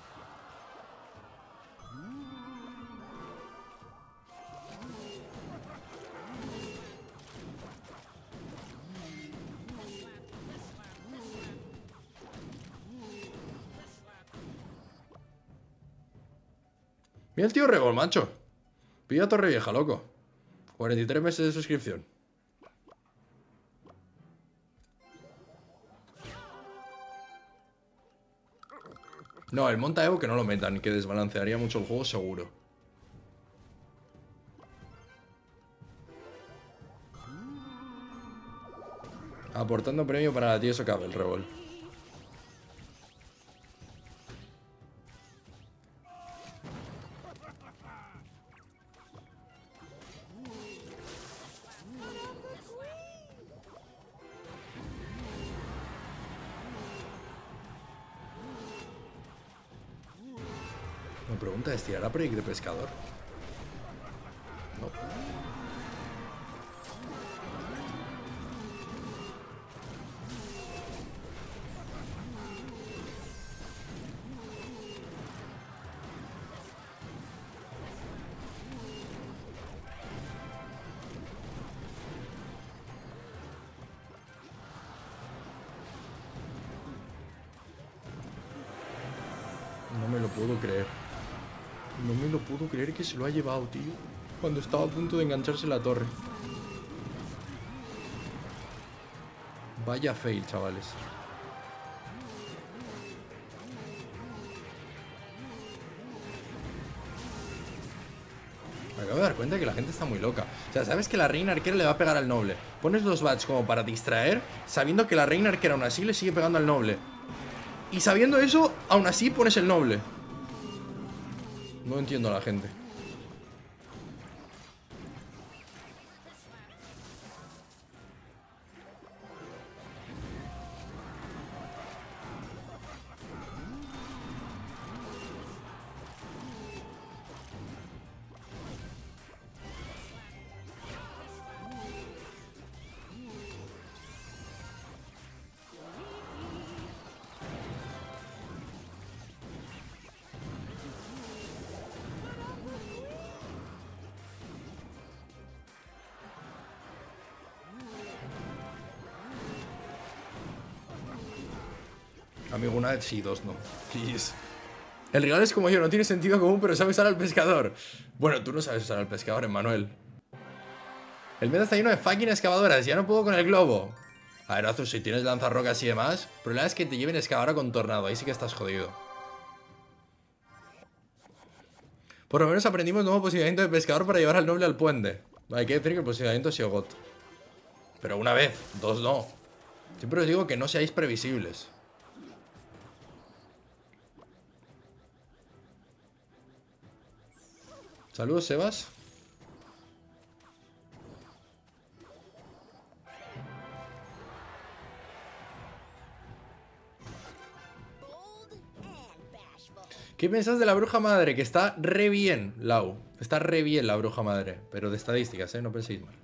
Mira el tío Rebol, macho. Pilla Torre Vieja, loco. cuarenta y tres meses de suscripción. No, el Monta Evo que no lo metan, que desbalancearía mucho el juego seguro. Aportando premio para la tía Socave, el Rebol. Me pregunta, ¿estirará Project de pescador? No. No me lo puedo creer. No me lo puedo creer que se lo ha llevado, tío. Cuando estaba a punto de engancharse la torre. Vaya fail, chavales. Me acabo de dar cuenta que la gente está muy loca. O sea, sabes que la reina arquera le va a pegar al noble. Pones los bats como para distraer, sabiendo que la reina arquera aún así le sigue pegando al noble. Y sabiendo eso, aún así pones el noble. No entiendo a la gente. Amigo, una vez sí, dos no. Please. El rival es como yo, no tiene sentido común, pero sabe usar al pescador. Bueno, tú no sabes usar al pescador, Emmanuel. El meta está lleno de fucking excavadoras, ya no puedo con el globo. A ver, Azus, si tienes lanzarrocas y demás, el problema es que te lleven excavadora con tornado, ahí sí que estás jodido. Por lo menos aprendimos nuevo posicionamiento de pescador para llevar al noble al puente. Hay que decir que el posicionamiento ha sido got. Pero una vez, dos no. Siempre os digo que no seáis previsibles. Saludos, Sebas. ¿Qué pensás de la bruja madre? Que está re bien, Lau. Está re bien la bruja madre. Pero de estadísticas, ¿eh? No penséis mal.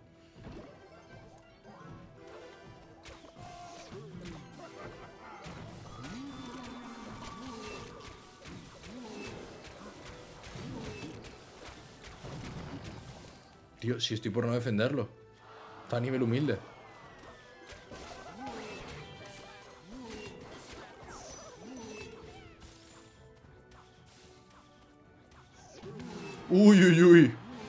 Tío, si estoy por no defenderlo. Está a nivel humilde. Uy, uy, uy.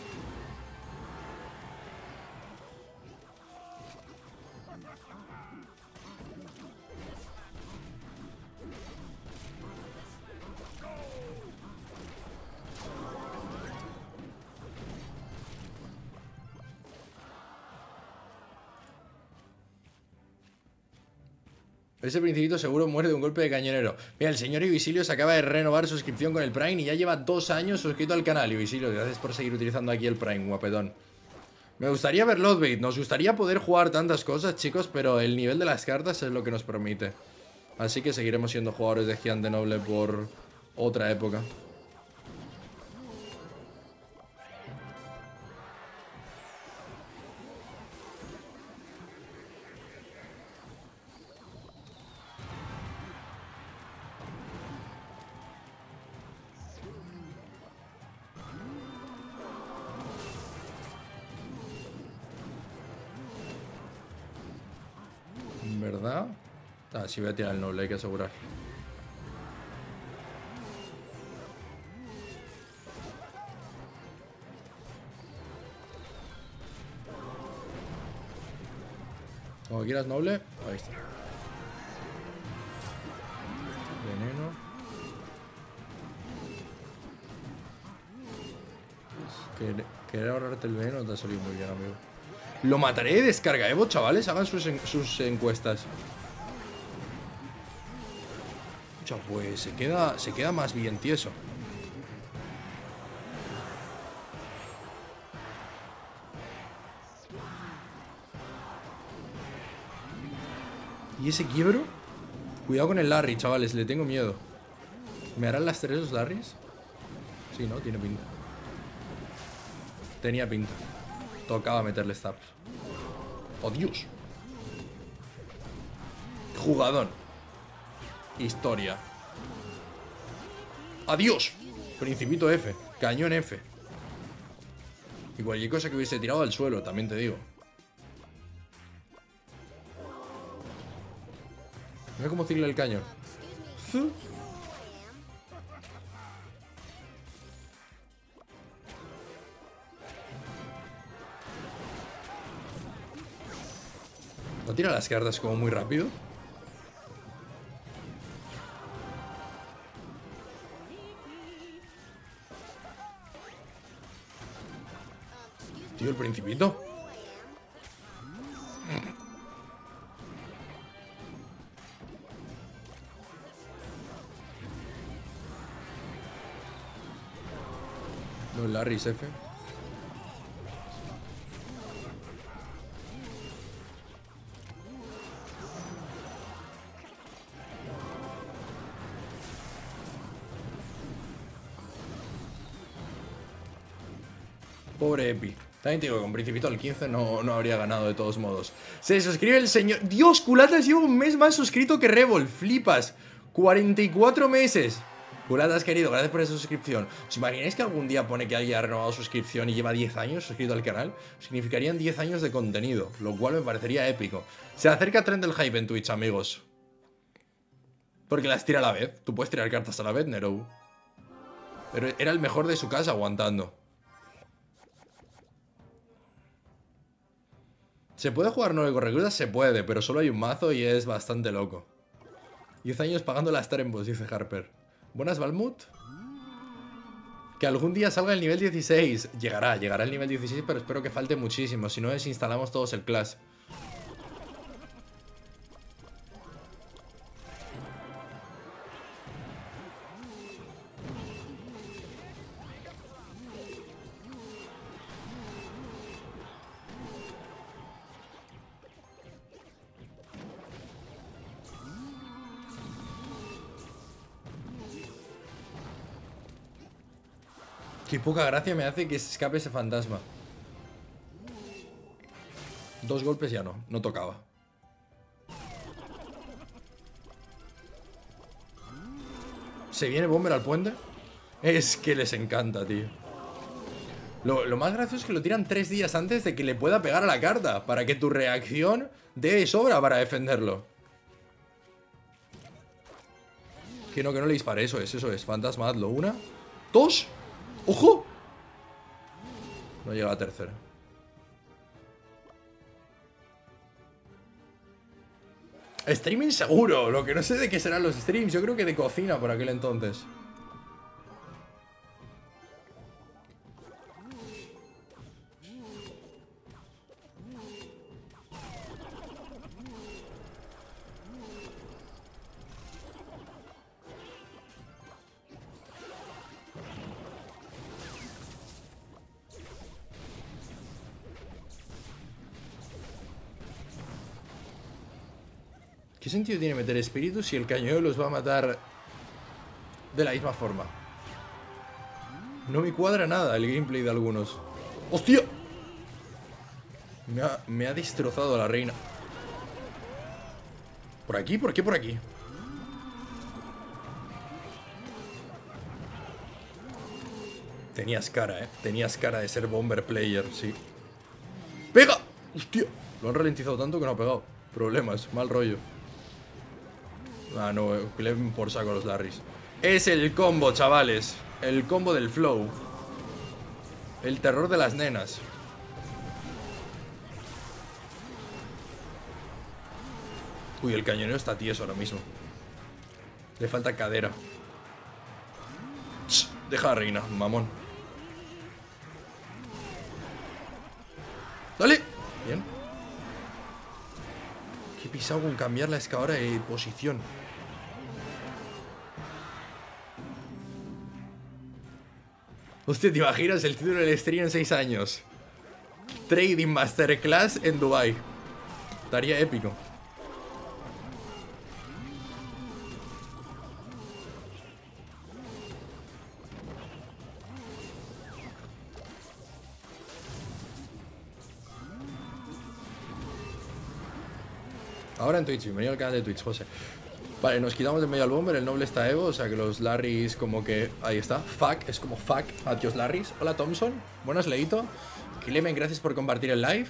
Ese principito seguro muere de un golpe de cañonero. Mira, el señor Ibisilio se acaba de renovar su suscripción con el Prime y ya lleva dos años suscrito al canal. Ibisilio, gracias por seguir utilizando aquí el Prime, guapetón. Me gustaría ver Loadbait. Nos gustaría poder jugar tantas cosas, chicos, pero el nivel de las cartas es lo que nos permite. Así que seguiremos siendo jugadores de Gigante Noble por otra época. ¿Verdad? Ah, sí, voy a tirar el noble, hay que asegurar. Como quieras, noble. Ahí está. Veneno. Querer, querer ahorrarte el veneno te ha salido muy bien, amigo. Lo mataré de descarga Evo, chavales. Hagan sus, en, sus encuestas. Escucha, pues se queda, se queda más bien tieso. ¿Y ese quiebro? Cuidado con el Larry, chavales. Le tengo miedo. ¿Me harán las tres los Larrys? Sí, ¿no? Tiene pinta. Tenía pinta. Tocaba meterle stabs. ¡Oh, Dios! Jugador. Historia. ¡Adiós! Principito F. Cañón F. Y cualquier cosa que hubiese tirado al suelo, también te digo. Mira cómo cicla el cañón. ¿No tira las cartas como muy rápido? Tío, el principito. Los Larrys F. Pobre Epi. También te digo que con Principito al quince no, no habría ganado de todos modos. Se suscribe el señor... Dios, Culatas lleva un mes más suscrito que Revol. Flipas. cuarenta y cuatro meses. Culatas, querido, gracias por esa suscripción. ¿Os imagináis que algún día pone que haya renovado suscripción y lleva diez años suscrito al canal? Significarían diez años de contenido, lo cual me parecería épico. Se acerca Trend del Hype en Twitch, amigos. Porque las tira a la vez. Tú puedes tirar cartas a la vez, Nero. Pero era el mejor de su casa aguantando. ¿Se puede jugar nueve con reclutas? Se puede, pero solo hay un mazo y es bastante loco. diez años pagando las Trembos, dice Harper. Buenas, Balmut. Que algún día salga el nivel dieciséis. Llegará, llegará el nivel dieciséis, pero espero que falte muchísimo. Si no, desinstalamos todos el Clash. Qué poca gracia me hace que se escape ese fantasma. Dos golpes ya no, no tocaba. ¿Se viene Bomber al puente? Es que les encanta, tío. Lo, lo más gracioso es que lo tiran tres días antes de que le pueda pegar a la carta, para que tu reacción dé de sobra para defenderlo. Que no, que no le dispare, eso es, eso es. Fantasmadlo, una, dos. ¡Ojo! No llega a tercera. Streaming seguro. Lo que no sé de qué serán los streams. Yo creo que de cocina por aquel entonces. ¿Qué sentido tiene meter espíritus si el cañón los va a matar de la misma forma? No me cuadra nada el gameplay de algunos. ¡Hostia! Me ha, me ha destrozado a la reina. ¿Por aquí? ¿Por qué por aquí? Tenías cara, eh. Tenías cara de ser bomber player, sí. ¡Pega! ¡Hostia! Lo han ralentizado tanto que no ha pegado. Problemas, mal rollo. Ah, no, que le den por saco a los Larrys. Es el combo, chavales. El combo del flow. El terror de las nenas. Uy, el cañonero está tieso ahora mismo. Le falta cadera. Ch, deja a la reina, mamón. ¡Dale! Bien. Qué pisado con cambiar la excavadora de posición. Hostia, ¿te imaginas el título del stream en seis años? Trading Masterclass en Dubai. Estaría épico. Ahora en Twitch, bienvenido al canal de Twitch, José. Vale, nos quitamos de medio al bomber, el noble está Evo, o sea que los Larrys como que... Ahí está, fuck, es como fuck, adiós Larrys. Hola Thompson, buenas Leito. Clemen, gracias por compartir el live.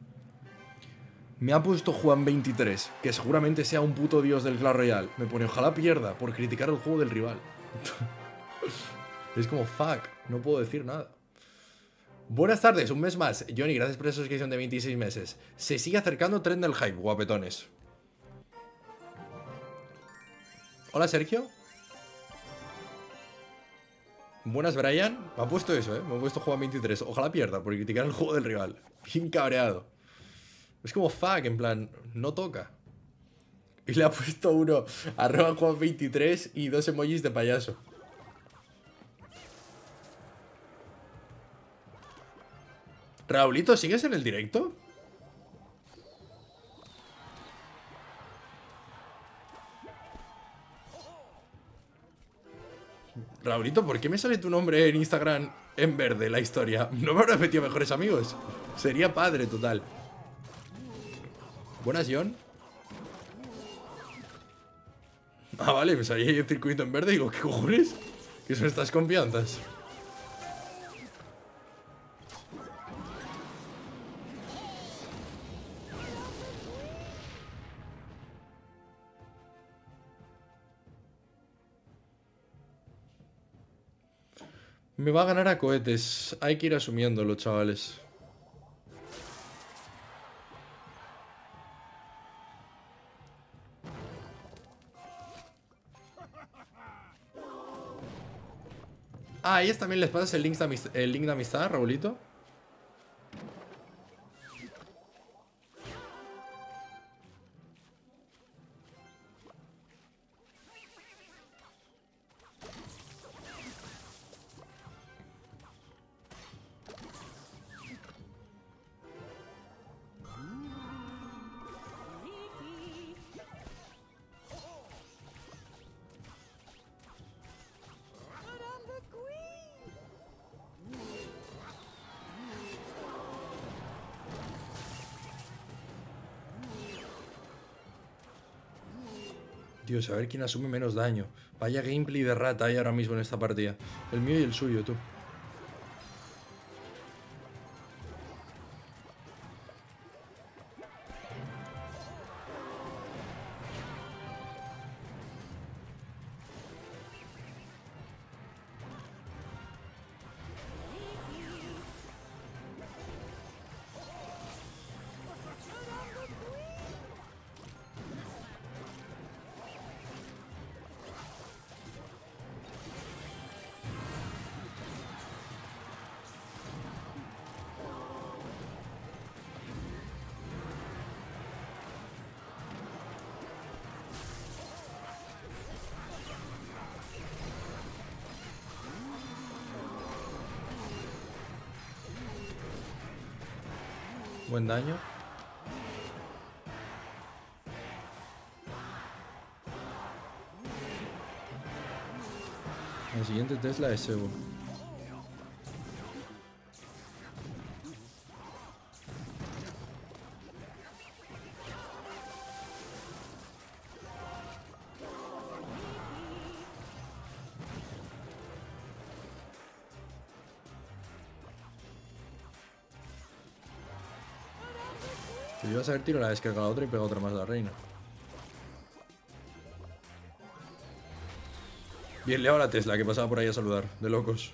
Me ha puesto Juan veintitrés, que seguramente sea un puto dios del Clash Royale. Me pone, ojalá pierda por criticar el juego del rival. Es como fuck, no puedo decir nada. Buenas tardes, un mes más. Johnny, gracias por esa suscripción de veintiséis meses. Se sigue acercando tren del hype, guapetones. Hola, Sergio. Buenas, Brian. Me ha puesto eso, ¿eh? Me ha puesto Juan veintitrés. Ojalá pierda por criticar el juego del rival. Bien cabreado. Es como fuck, en plan, no toca. Y le ha puesto uno, arroba Juan veintitrés y dos emojis de payaso. Raulito, ¿sigues en el directo? Raulito, ¿por qué me sale tu nombre en Instagram en verde la historia? ¿No me habrá metido mejores amigos? Sería padre total. Buenas, John. Ah, vale, pues ahí hay el circuito en verde y digo, ¿qué cojones? ¿Qué son estas confianzas? Me va a ganar a cohetes. Hay que ir asumiéndolo, chavales. Ah, a ellos también les pasas el link de amistad, el link de amistad, Raulito. Dios, a ver quién asume menos daño. Vaya gameplay de rata hay ahora mismo en esta partida. El mío y el suyo, tú. Buen daño. El siguiente Tesla es Evo. Te ibas a ver tiro la descarga la otra y pega otra más a la reina. Bien, le hago a la Tesla que pasaba por ahí a saludar, de locos.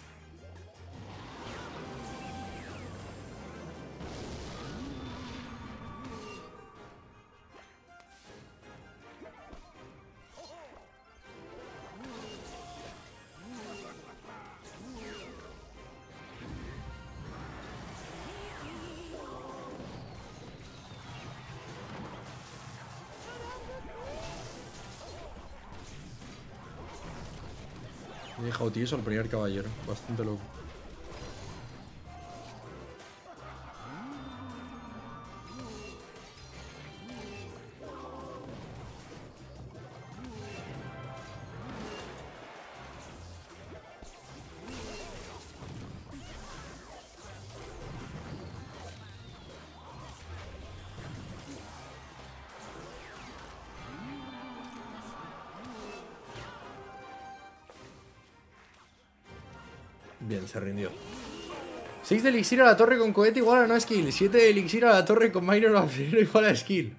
He dejado tieso al primer caballero, bastante loco. Bien, se rindió. seis de elixir a la torre con cohete igual a no skill. siete de elixir a la torre con minor absurdo igual a skill.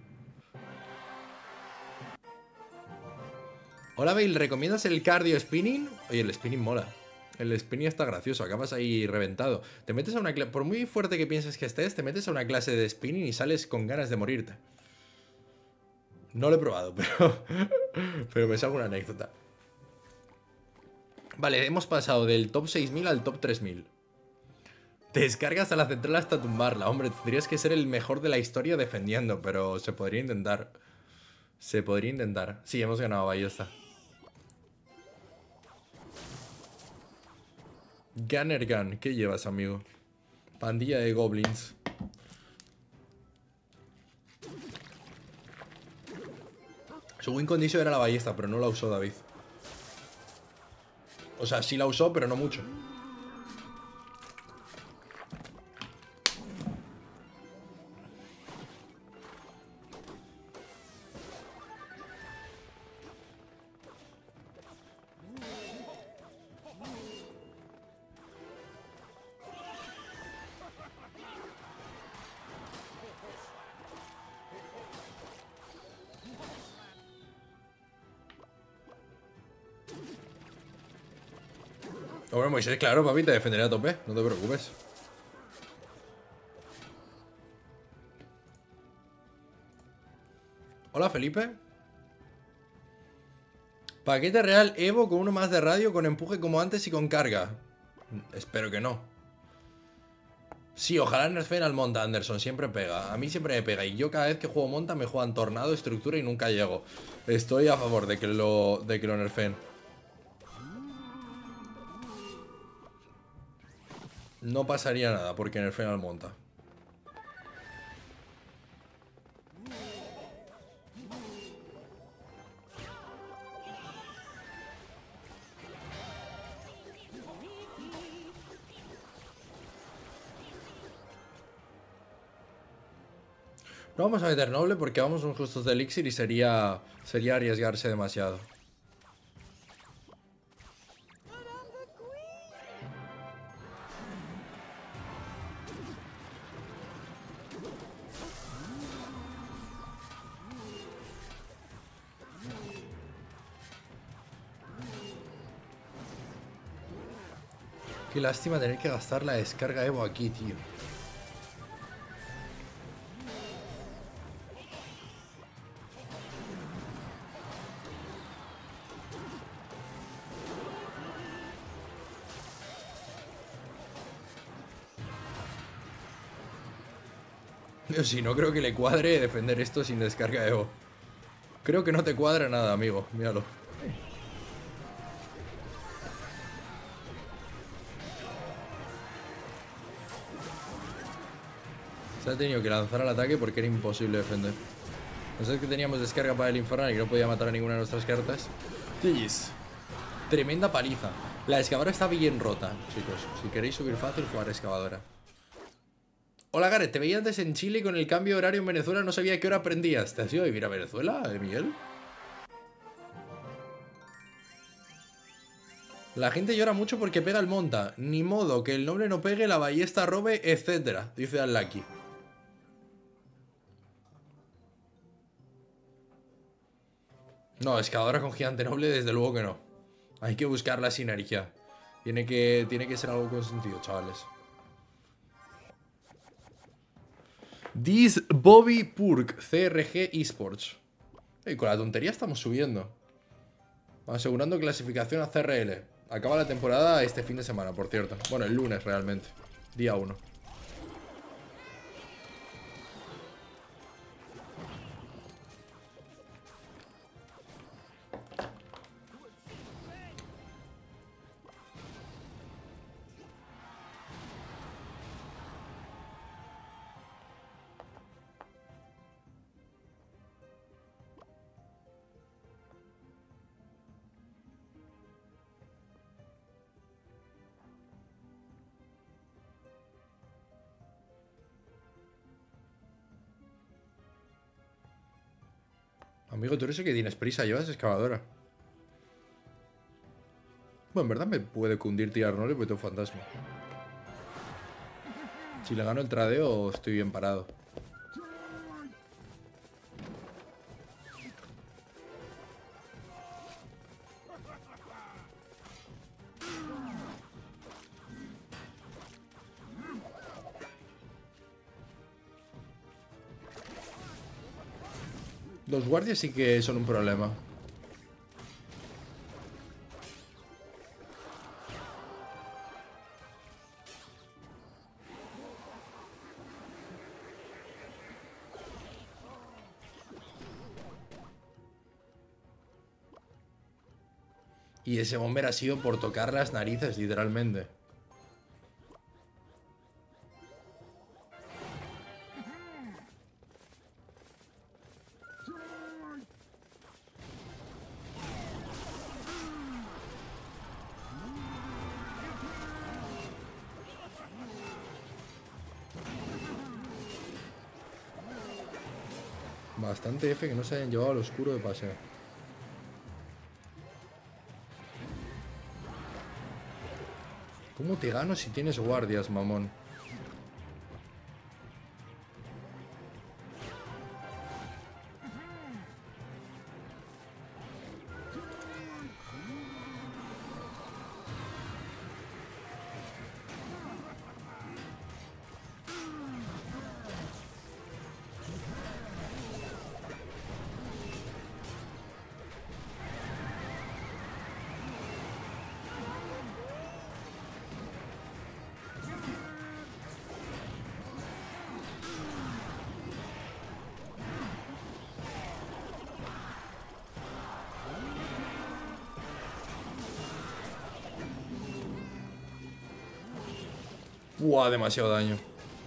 Hola, Bale, ¿recomiendas el cardio spinning? Oye, el spinning mola. El spinning está gracioso, acabas ahí reventado. Te metes a una clase, por muy fuerte que pienses que estés, te metes a una clase de spinning y sales con ganas de morirte. No lo he probado, pero, pero me salgo una anécdota. Vale, hemos pasado del top seis mil al top tres mil. Te descargas a la central hasta tumbarla. Hombre, tendrías que ser el mejor de la historia defendiendo, pero se podría intentar. Se podría intentar. Sí, hemos ganado, ahí está. Gunner Gun, ¿qué llevas, amigo? Pandilla de goblins. Su win condition era la ballesta, pero no la usó David. O sea, sí la usó, pero no mucho. Hombre, Moisés, claro, papi, te defenderé a tope. No te preocupes. Hola, Felipe. Paquete real Evo con uno más de radio, con empuje como antes y con carga. Espero que no. Sí, ojalá nerfeen al Monta, Anderson. Siempre pega. A mí siempre me pega. Y yo cada vez que juego Monta me juegan Tornado, Estructura y nunca llego. Estoy a favor de que lo, de que lo nerfeen. No pasaría nada porque nerfeen al Monta. No vamos a meter noble porque vamos unos justos de elixir y sería, sería arriesgarse demasiado. Qué lástima tener que gastar la descarga Evo aquí, tío. Si no, creo que le cuadre defender esto sin descarga Evo. Creo que no te cuadra nada, amigo. Míralo. Se ha tenido que lanzar al ataque porque era imposible defender. No sé, que teníamos descarga para el infernal y no podía matar a ninguna de nuestras cartas. Jeez. Tremenda paliza. La excavadora está bien rota, chicos. Si queréis subir fácil, jugar excavadora. Hola, Gareth. Te veía antes en Chile y con el cambio de horario en Venezuela no sabía qué hora aprendías. ¿Te has ido a vivir a Venezuela, eh, Miguel? La gente llora mucho porque pega el monta. Ni modo, que el noble no pegue, la ballesta robe, etcétera. Dice Al-Laki. No, excavadora con gigante noble, desde luego que no. Hay que buscar la sinergia. Tiene que, tiene que ser algo con sentido, chavales. This Bobby Purk, C R G Esports. Y con la tontería estamos subiendo. Asegurando clasificación a C R L. Acaba la temporada este fin de semana, por cierto. Bueno, el lunes realmente. Día uno. Amigo, tú eres el que tienes prisa, llevas excavadora. Bueno, en verdad me puede cundir tirar noble porque tengo fantasma. Si le gano el tradeo, estoy bien parado. Los guardias sí que son un problema. Y ese bomber ha sido por tocar las narices, literalmente. Bastante F que no se hayan llevado al oscuro de paseo. ¿Cómo te gano si tienes guardias, mamón? Buah, demasiado daño.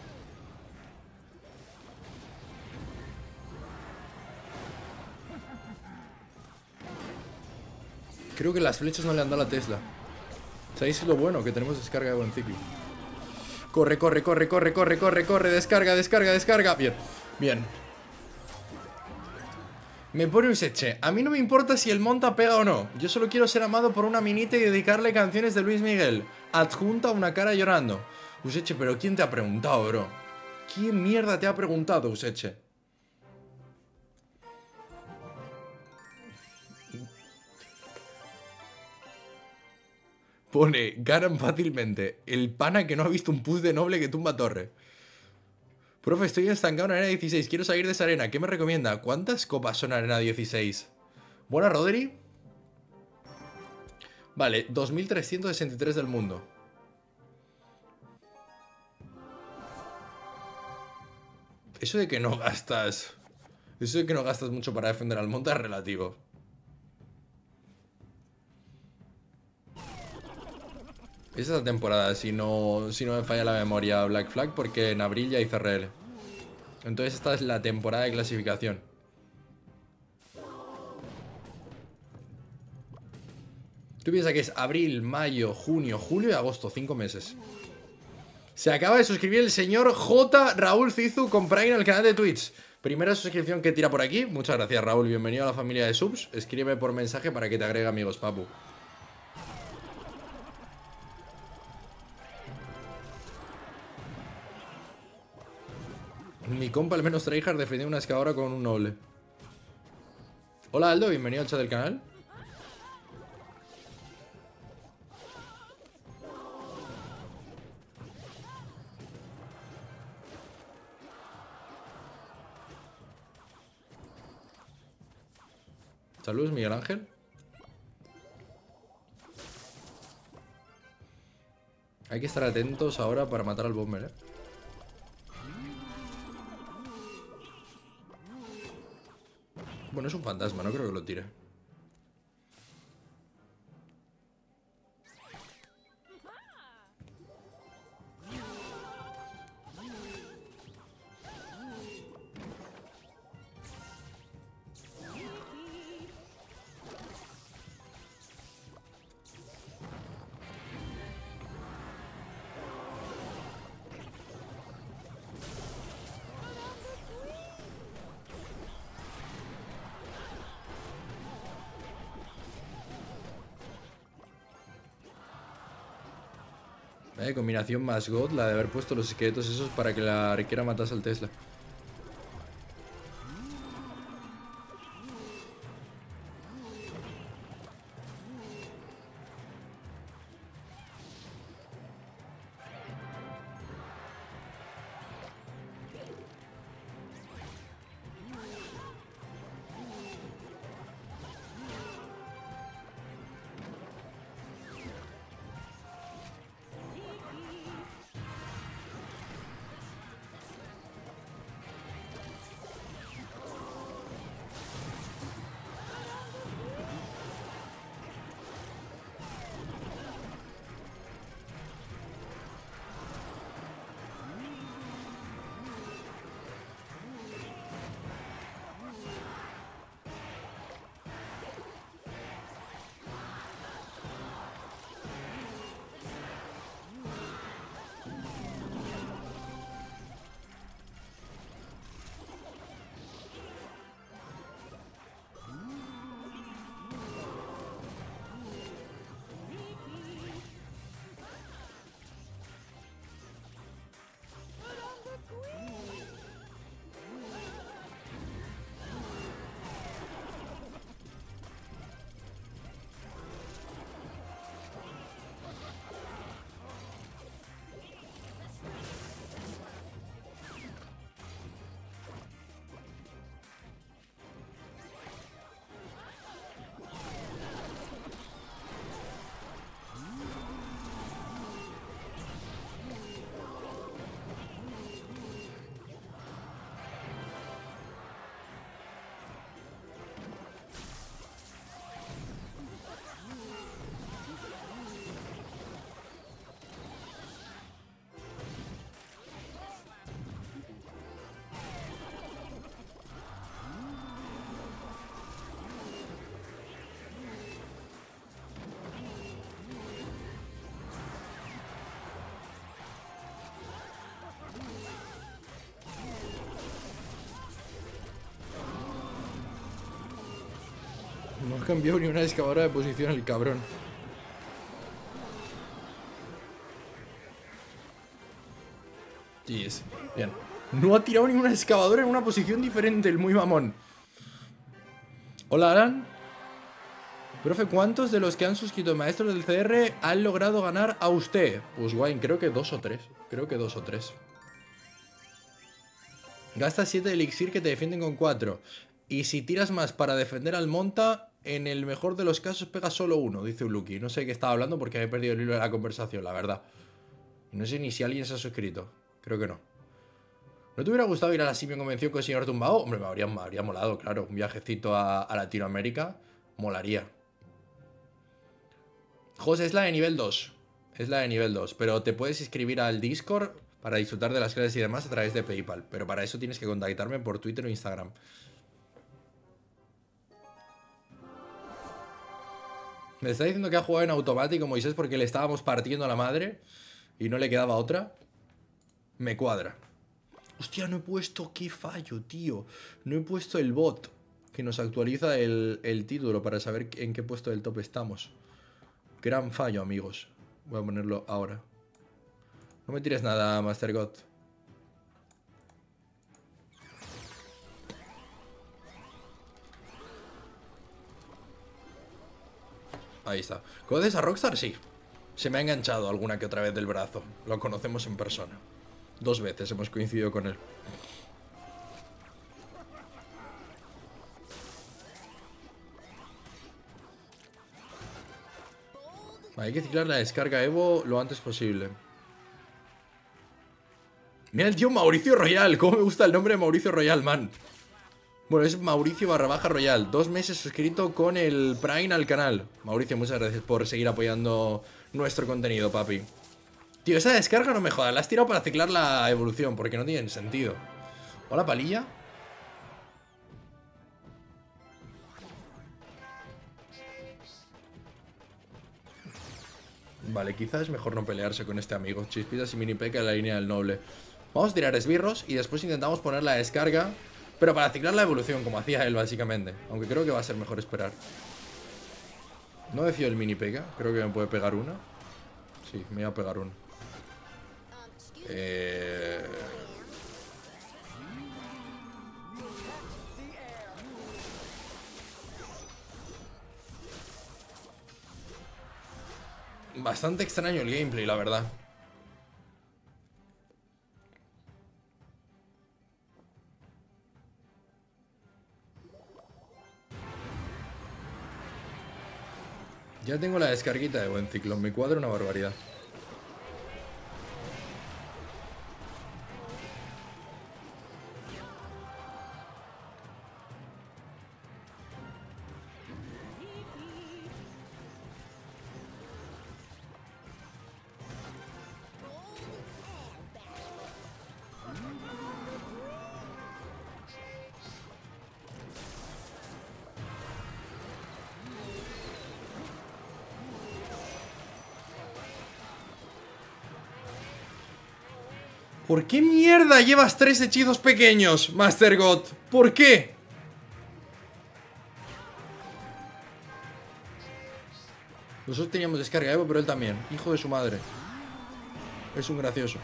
Creo que las flechas no le han dado a la Tesla. ¿Sabéis lo bueno? Que tenemos descarga de buen ciclo. Corre, corre, corre, corre, corre, corre, corre. Descarga, descarga, descarga. Bien, bien. Me pone un seche. A mí no me importa si el monta pega o no. Yo solo quiero ser amado por una minita y dedicarle canciones de Luis Miguel. Adjunta una cara llorando. Useche, pero ¿quién te ha preguntado, bro? ¿Quién mierda te ha preguntado, Useche? Pone, ganan fácilmente. El pana que no ha visto un push de noble que tumba torre. Profe, estoy estancado en arena dieciséis. Quiero salir de esa arena. ¿Qué me recomienda? ¿Cuántas copas son arena dieciséis? Buena, Rodri. Vale, dos mil trescientos sesenta y tres del mundo. Eso de que no gastas... Eso de que no gastas mucho para defender al monte es relativo. Esta temporada, si no, si no me falla la memoria, Black Flag, porque en abril ya hice R L. Entonces esta es la temporada de clasificación. Tú piensas que es abril, mayo, junio, julio y agosto, cinco meses. Se acaba de suscribir el señor J. Raúl Cizu con Prime al canal de Twitch. Primera suscripción que tira por aquí. Muchas gracias, Raúl. Bienvenido a la familia de subs. Escríbeme por mensaje para que te agregue amigos, papu. Mi compa, al menos tryhard, defendió una excavadora con un noble. Hola, Aldo. Bienvenido al chat del canal. Saludos, Miguel Ángel. Hay que estar atentos ahora para matar al bomber, eh. Bueno, es un fantasma, no creo que lo tire. Eh, combinación más God, la de haber puesto los esqueletos esos para que la arquera matase al Tesla. No ha cambiado ni una excavadora de posición el cabrón. Yes. Bien. No ha tirado ninguna excavadora en una posición diferente, el muy mamón. Hola, Alan. Profe, ¿cuántos de los que han suscrito maestros del C R han logrado ganar a usted? Pues Wayne, creo que dos o tres. Creo que dos o tres. Gasta siete de elixir que te defienden con cuatro. Y si tiras más para defender al monta, en el mejor de los casos pega solo uno, dice Uluki. No sé de qué estaba hablando porque he perdido el hilo de la conversación, la verdad. No sé ni si alguien se ha suscrito. Creo que no. ¿No te hubiera gustado ir a la Simio Convención con el señor Tumbao? Hombre, me habría, me habría molado, claro. Un viajecito a, a Latinoamérica molaría. José, es la de nivel dos. Es la de nivel dos. Pero te puedes inscribir al Discord para disfrutar de las clases y demás a través de PayPal. Pero para eso tienes que contactarme por Twitter o Instagram. Me está diciendo que ha jugado en automático Moisés porque le estábamos partiendo a la madre y no le quedaba otra. Me cuadra. Hostia, no he puesto... ¡Qué fallo, tío! No he puesto el bot que nos actualiza el, el título para saber en qué puesto del top estamos. Gran fallo, amigos. Voy a ponerlo ahora. No me tires nada, Master God. Ahí está. ¿Conoces a Rockstar? Sí. Se me ha enganchado alguna que otra vez del brazo. Lo conocemos en persona. Dos veces hemos coincidido con él. Vale, hay que ciclar la descarga Evo lo antes posible. Mira el tío Mauricio Royal. Cómo me gusta el nombre de Mauricio Royal, man. Bueno, es Mauricio barra baja Royal. Dos meses suscrito con el Prime al canal. Mauricio, muchas gracias por seguir apoyando nuestro contenido, papi. Tío, esa descarga no me jodas. La has tirado para ciclar la evolución, porque no tiene sentido. Hola, palilla. Vale, quizás es mejor no pelearse con este amigo. Chispitas y mini peca en la línea del noble. Vamos a tirar esbirros y después intentamos poner la descarga, pero para ciclar la evolución, como hacía él, básicamente. Aunque creo que va a ser mejor esperar. No decido el mini pega. Creo que me puede pegar una. Sí, me voy a pegar una. Eh... Bastante extraño el gameplay, la verdad. Ya tengo la descarguita de buen ciclo. Me cuadra una barbaridad. ¿Por qué mierda llevas tres hechizos pequeños, Master God? ¿Por qué? Nosotros teníamos descarga Evo, pero él también. Hijo de su madre. Es un gracioso.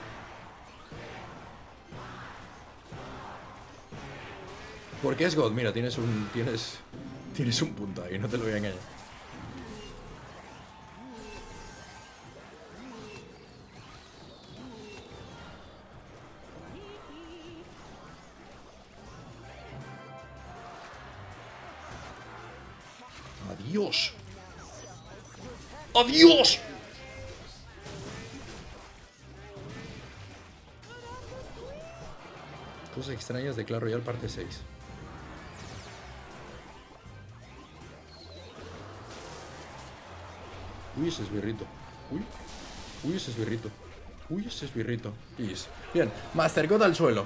¿Por qué es God? Mira, tienes un... Tienes... Tienes un punto ahí, no te lo voy a engañar. ¡Adiós! ¡Adiós! Cosas extrañas de Clash Royale parte seis. Uy, ese esbirrito. Uy. Uy, ese esbirrito. Uy, ese esbirrito. Yes. Bien, Master God al suelo.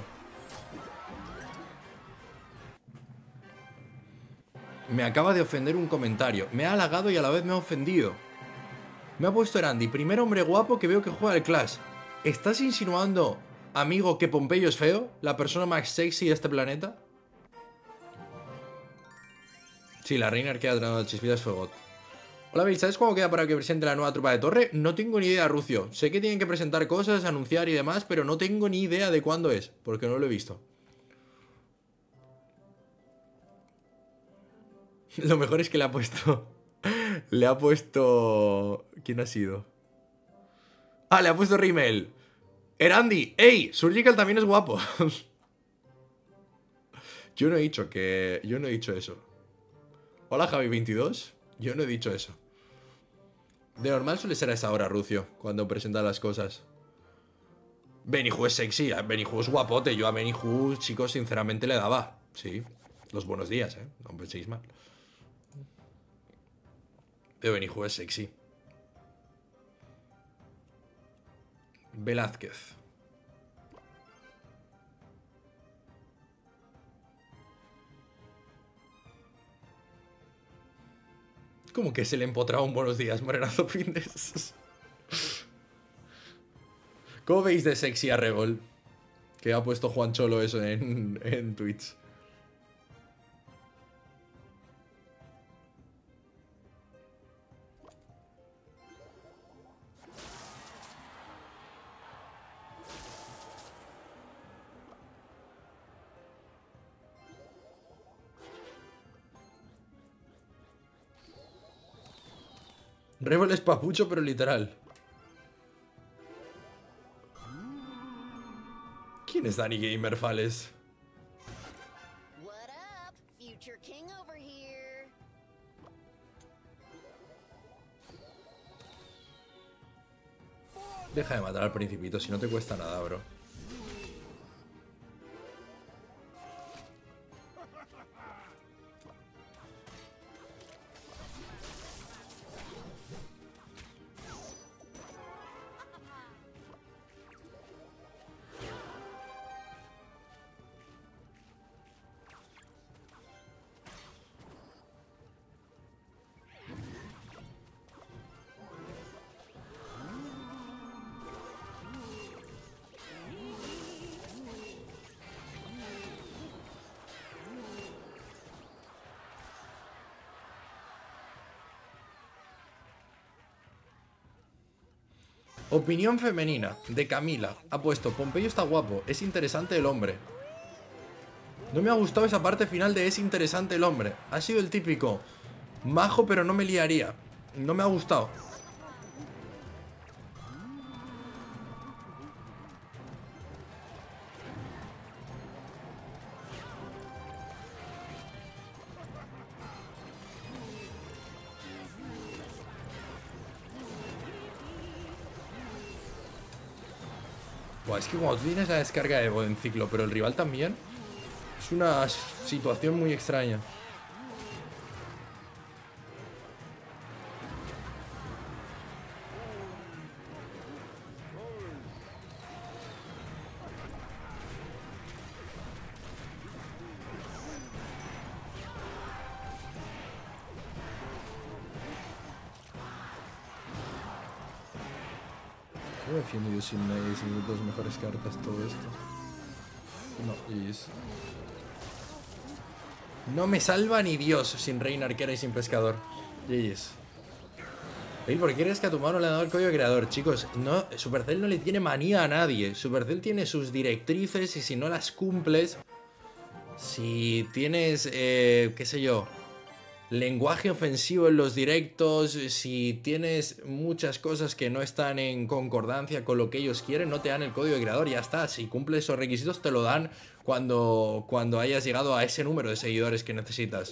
Me acaba de ofender un comentario. Me ha halagado y a la vez me ha ofendido. Me ha puesto Erandi, primer hombre guapo que veo que juega al Clash. ¿Estás insinuando, amigo, que Pompeyo es feo? ¿La persona más sexy de este planeta? Sí, la reina arquea de Chispitas fue God. Hola, Bill, ¿sabes cómo queda para que presente la nueva tropa de Torre? No tengo ni idea, Rucio. Sé que tienen que presentar cosas, anunciar y demás, pero no tengo ni idea de cuándo es, porque no lo he visto. Lo mejor es que le ha puesto... le ha puesto... ¿Quién ha sido? Ah, le ha puesto Rimmel. Erandi, ¡ey! Surgical también es guapo. Yo no he dicho que... Yo no he dicho eso. Hola, Javi veintidós. Yo no he dicho eso. De normal suele ser a esa hora, Rucio, cuando presenta las cosas. Benihú es sexy, Benihú es guapote. Yo a Benihú, chicos, sinceramente le daba. Sí, los buenos días, ¿eh? No penséis mal. Pero Benihú es sexy. Velázquez. Como que se le empotraba un buenos días, Morenazo Fitness. ¿Cómo veis de sexy a Regol? Que ha puesto Juan Cholo eso en, en Twitch. Rebel es papucho, pero literal. ¿Quién es Danny Gamer Fales? Deja de matar al principito, si no te cuesta nada, bro. Opinión femenina, de Camila. Ha puesto, Pompeyo está guapo, es interesante el hombre. No me ha gustado esa parte final de es interesante el hombre. Ha sido el típico majo, pero no me liaría. No me ha gustado. Buah, es que cuando tú tienes la descarga de Evo en ciclo, pero el rival también, es una situación muy extraña. ¿Cómo defiendo yo sin Maze y dos mejores cartas todo esto? No, y es... No me salva ni Dios sin Reina Arquera y sin Pescador. G G's. ¿Por qué crees que a tu mano le ha dado el código creador? Chicos, no, Supercell no le tiene manía a nadie. Supercell tiene sus directrices y si no las cumples... Si tienes, eh, qué sé yo... lenguaje ofensivo en los directos, si tienes muchas cosas que no están en concordancia con lo que ellos quieren, no te dan el código de creador, ya está. Si cumples esos requisitos te lo dan cuando, cuando hayas llegado a ese número de seguidores que necesitas.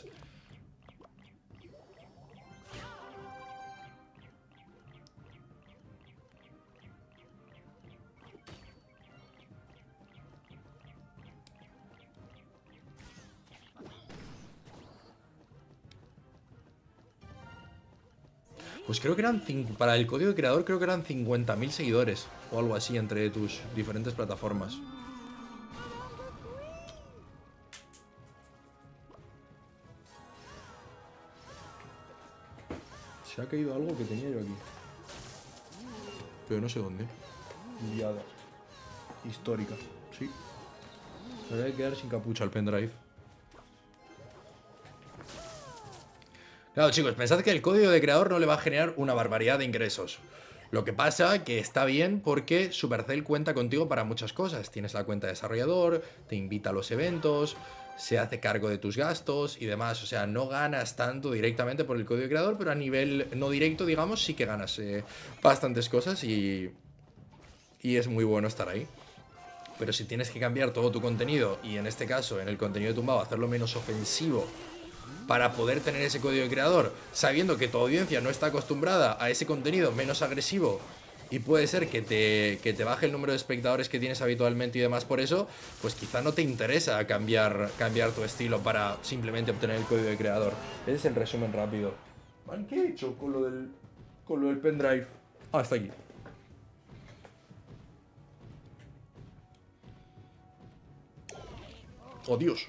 Pues creo que eran, para el código de creador creo que eran cincuenta mil seguidores o algo así entre tus diferentes plataformas. Se ha caído algo que tenía yo aquí. Pero no sé dónde. Liada. Histórica. Sí. Me voy a quedar sin capucha el pendrive. Claro, chicos, pensad que el código de creador no le va a generar una barbaridad de ingresos. Lo que pasa que está bien porque Supercell cuenta contigo para muchas cosas. Tienes la cuenta de desarrollador, te invita a los eventos, se hace cargo de tus gastos y demás. O sea, no ganas tanto directamente por el código de creador, pero a nivel no directo, digamos, sí que ganas eh, bastantes cosas y, y es muy bueno estar ahí. Pero si tienes que cambiar todo tu contenido y en este caso, en el contenido de tumbado, hacerlo menos ofensivo para poder tener ese código de creador, sabiendo que tu audiencia no está acostumbrada a ese contenido menos agresivo y puede ser que te, que te baje el número de espectadores que tienes habitualmente y demás por eso, pues quizá no te interesa cambiar, cambiar tu estilo para simplemente obtener el código de creador. Ese es el resumen rápido. Man, ¿qué he hecho con lo del, con lo del pendrive? Ah, está aquí. ¡Oh, Dios!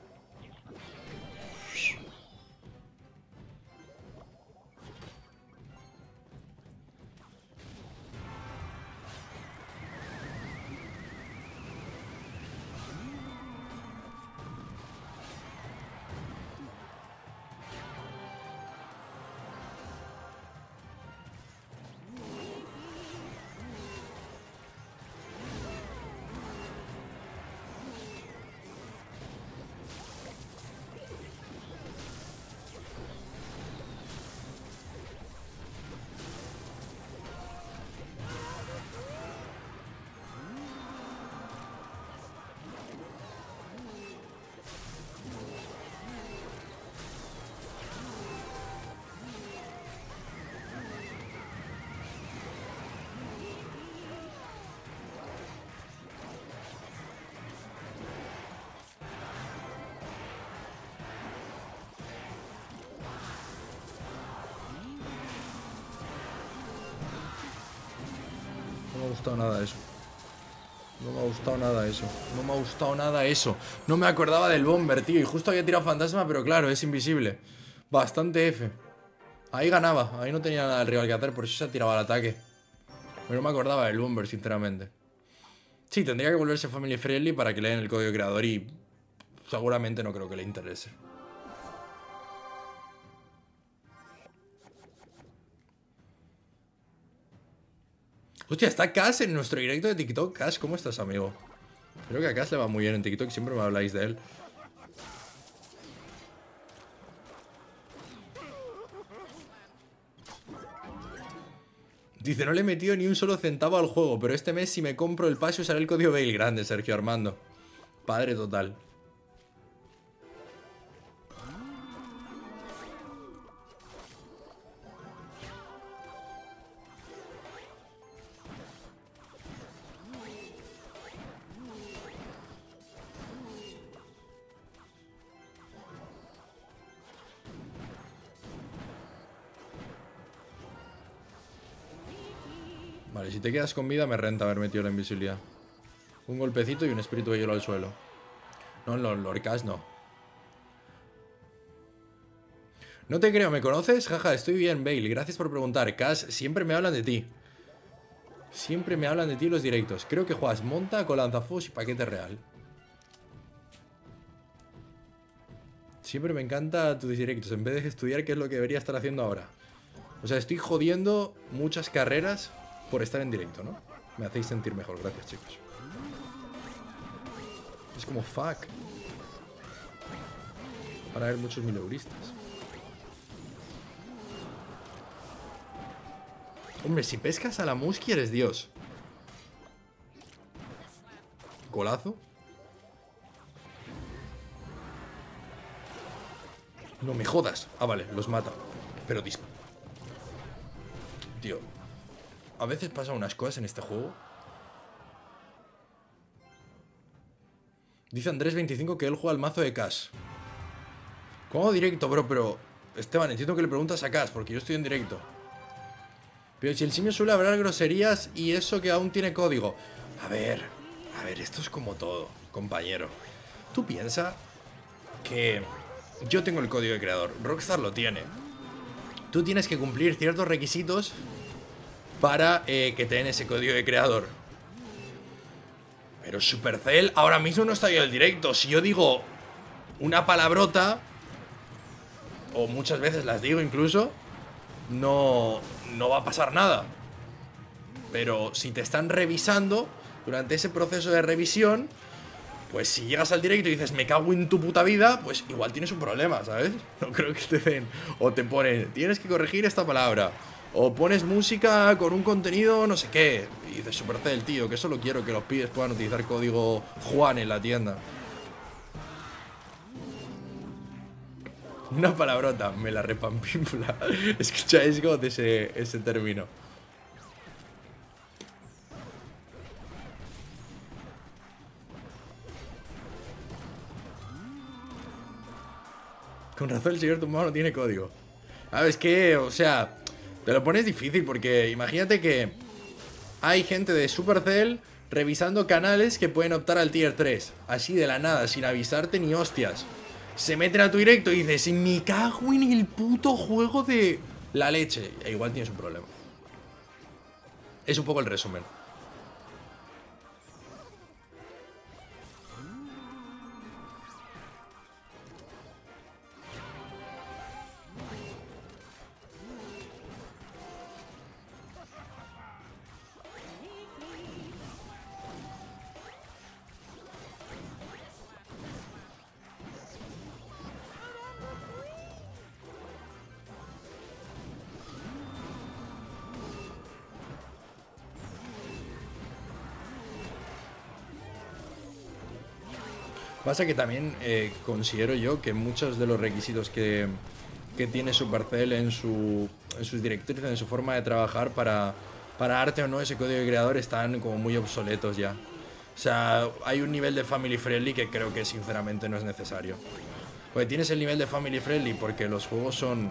No me ha gustado nada eso. No me ha gustado nada eso. No me ha gustado nada eso. No me acordaba del bomber, tío. Y justo había tirado fantasma, pero claro, es invisible. Bastante F. Ahí ganaba. Ahí no tenía nada el rival que hacer. Por eso se ha tirado al ataque. Pero no me acordaba del bomber, sinceramente. Sí, tendría que volverse family friendly para que le den el código creador y seguramente no creo que le interese. Hostia, está Cash en nuestro directo de TikTok. Cash, ¿cómo estás, amigo? Creo que a Cash le va muy bien en TikTok. Siempre me habláis de él. Dice, no le he metido ni un solo centavo al juego, pero este mes si me compro el pase usaré el código Bale. Grande, Sergio Armando. Padre total. Vale, si te quedas con vida me renta haber metido la invisibilidad. Un golpecito y un espíritu de hielo al suelo. No, no, Lorcas no. No te creo, ¿me conoces? Jaja, estoy bien, Bale. Gracias por preguntar. Cash, siempre me hablan de ti. Siempre me hablan de ti en los directos. Creo que juegas monta con lanzafuegos y paquete real. Siempre me encanta tus directos, en vez de estudiar qué es lo que debería estar haciendo ahora. O sea, estoy jodiendo muchas carreras por estar en directo, ¿no? Me hacéis sentir mejor, gracias, chicos. Es como fuck. Para ver muchos mileuristas. Hombre, si pescas a la Musky eres Dios. Golazo. No me jodas. Ah, vale, los mata. Pero dis... Tío. A veces pasan unas cosas en este juego. Dice Andrés veinticinco que él juega al mazo de Cash. ¿Cómo directo, bro? Pero... Esteban, entiendo que le preguntas a Cash, porque yo estoy en directo. Pero si el simio suele hablar groserías y eso que aún tiene código. A ver, a ver, esto es como todo, compañero. Tú piensas que yo tengo el código de creador, Rockstar lo tiene. Tú tienes que cumplir ciertos requisitos para eh, que te den ese código de creador. Pero Supercell ahora mismo no está en el directo. Si yo digo una palabrota, o muchas veces las digo incluso, no, no va a pasar nada. Pero si te están revisando durante ese proceso de revisión, pues si llegas al directo y dices me cago en tu puta vida, pues igual tienes un problema, ¿sabes? No creo que te den. O te ponen, tienes que corregir esta palabra, o pones música con un contenido no sé qué. Y dices, Supercell, tío, que solo quiero que los pibes puedan utilizar código Juan en la tienda. Una palabrota, me la repampinfla. ¿Escucháis God ese, ese término? Con razón el señor tumbado no tiene código. A ver, es que, o sea, te lo pones difícil porque imagínate que hay gente de Supercell revisando canales que pueden optar al tier tres. Así de la nada, sin avisarte ni hostias. Se meten a tu directo y dices, me cago en el puto juego de la leche. E igual tienes un problema. Es un poco el resumen. Pasa que también eh, considero yo que muchos de los requisitos que, que tiene Supercell en, su, en sus directrices, en su forma de trabajar para, para arte o no ese código de creador están como muy obsoletos ya. O sea, hay un nivel de family friendly que creo que sinceramente no es necesario. Porque tienes el nivel de family friendly porque los juegos son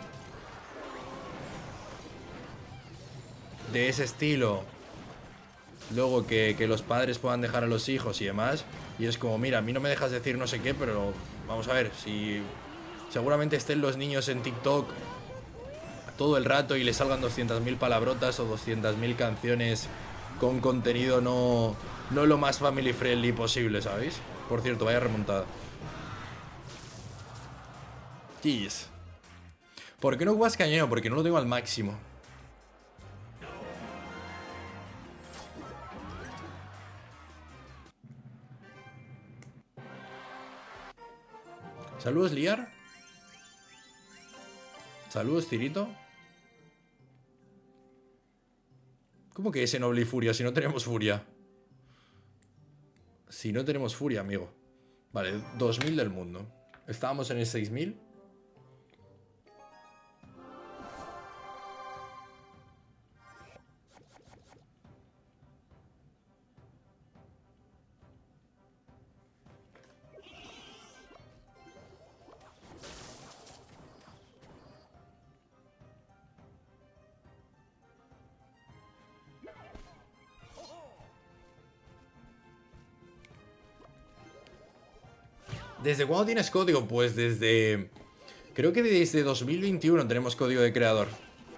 de ese estilo. Luego que, que los padres puedan dejar a los hijos y demás. Y es como, mira, a mí no me dejas decir no sé qué, pero vamos a ver, si seguramente estén los niños en TikTok todo el rato y les salgan doscientas mil palabrotas o doscientas mil canciones con contenido no, no lo más family friendly posible, ¿sabéis? Por cierto, vaya remontada. Jeez. ¿Por qué no juegas cañoneo? Porque no lo tengo al máximo. Saludos, Liar. Saludos, Cirito. ¿Cómo que ese noble y furia si no tenemos furia? Si no tenemos furia, amigo. Vale, dos mil del mundo. Estábamos en el seis mil. ¿Desde cuándo tienes código? Pues desde... Creo que desde dos mil veintiuno tenemos código de creador.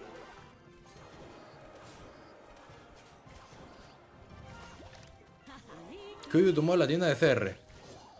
Código tumbado en la tienda de C R.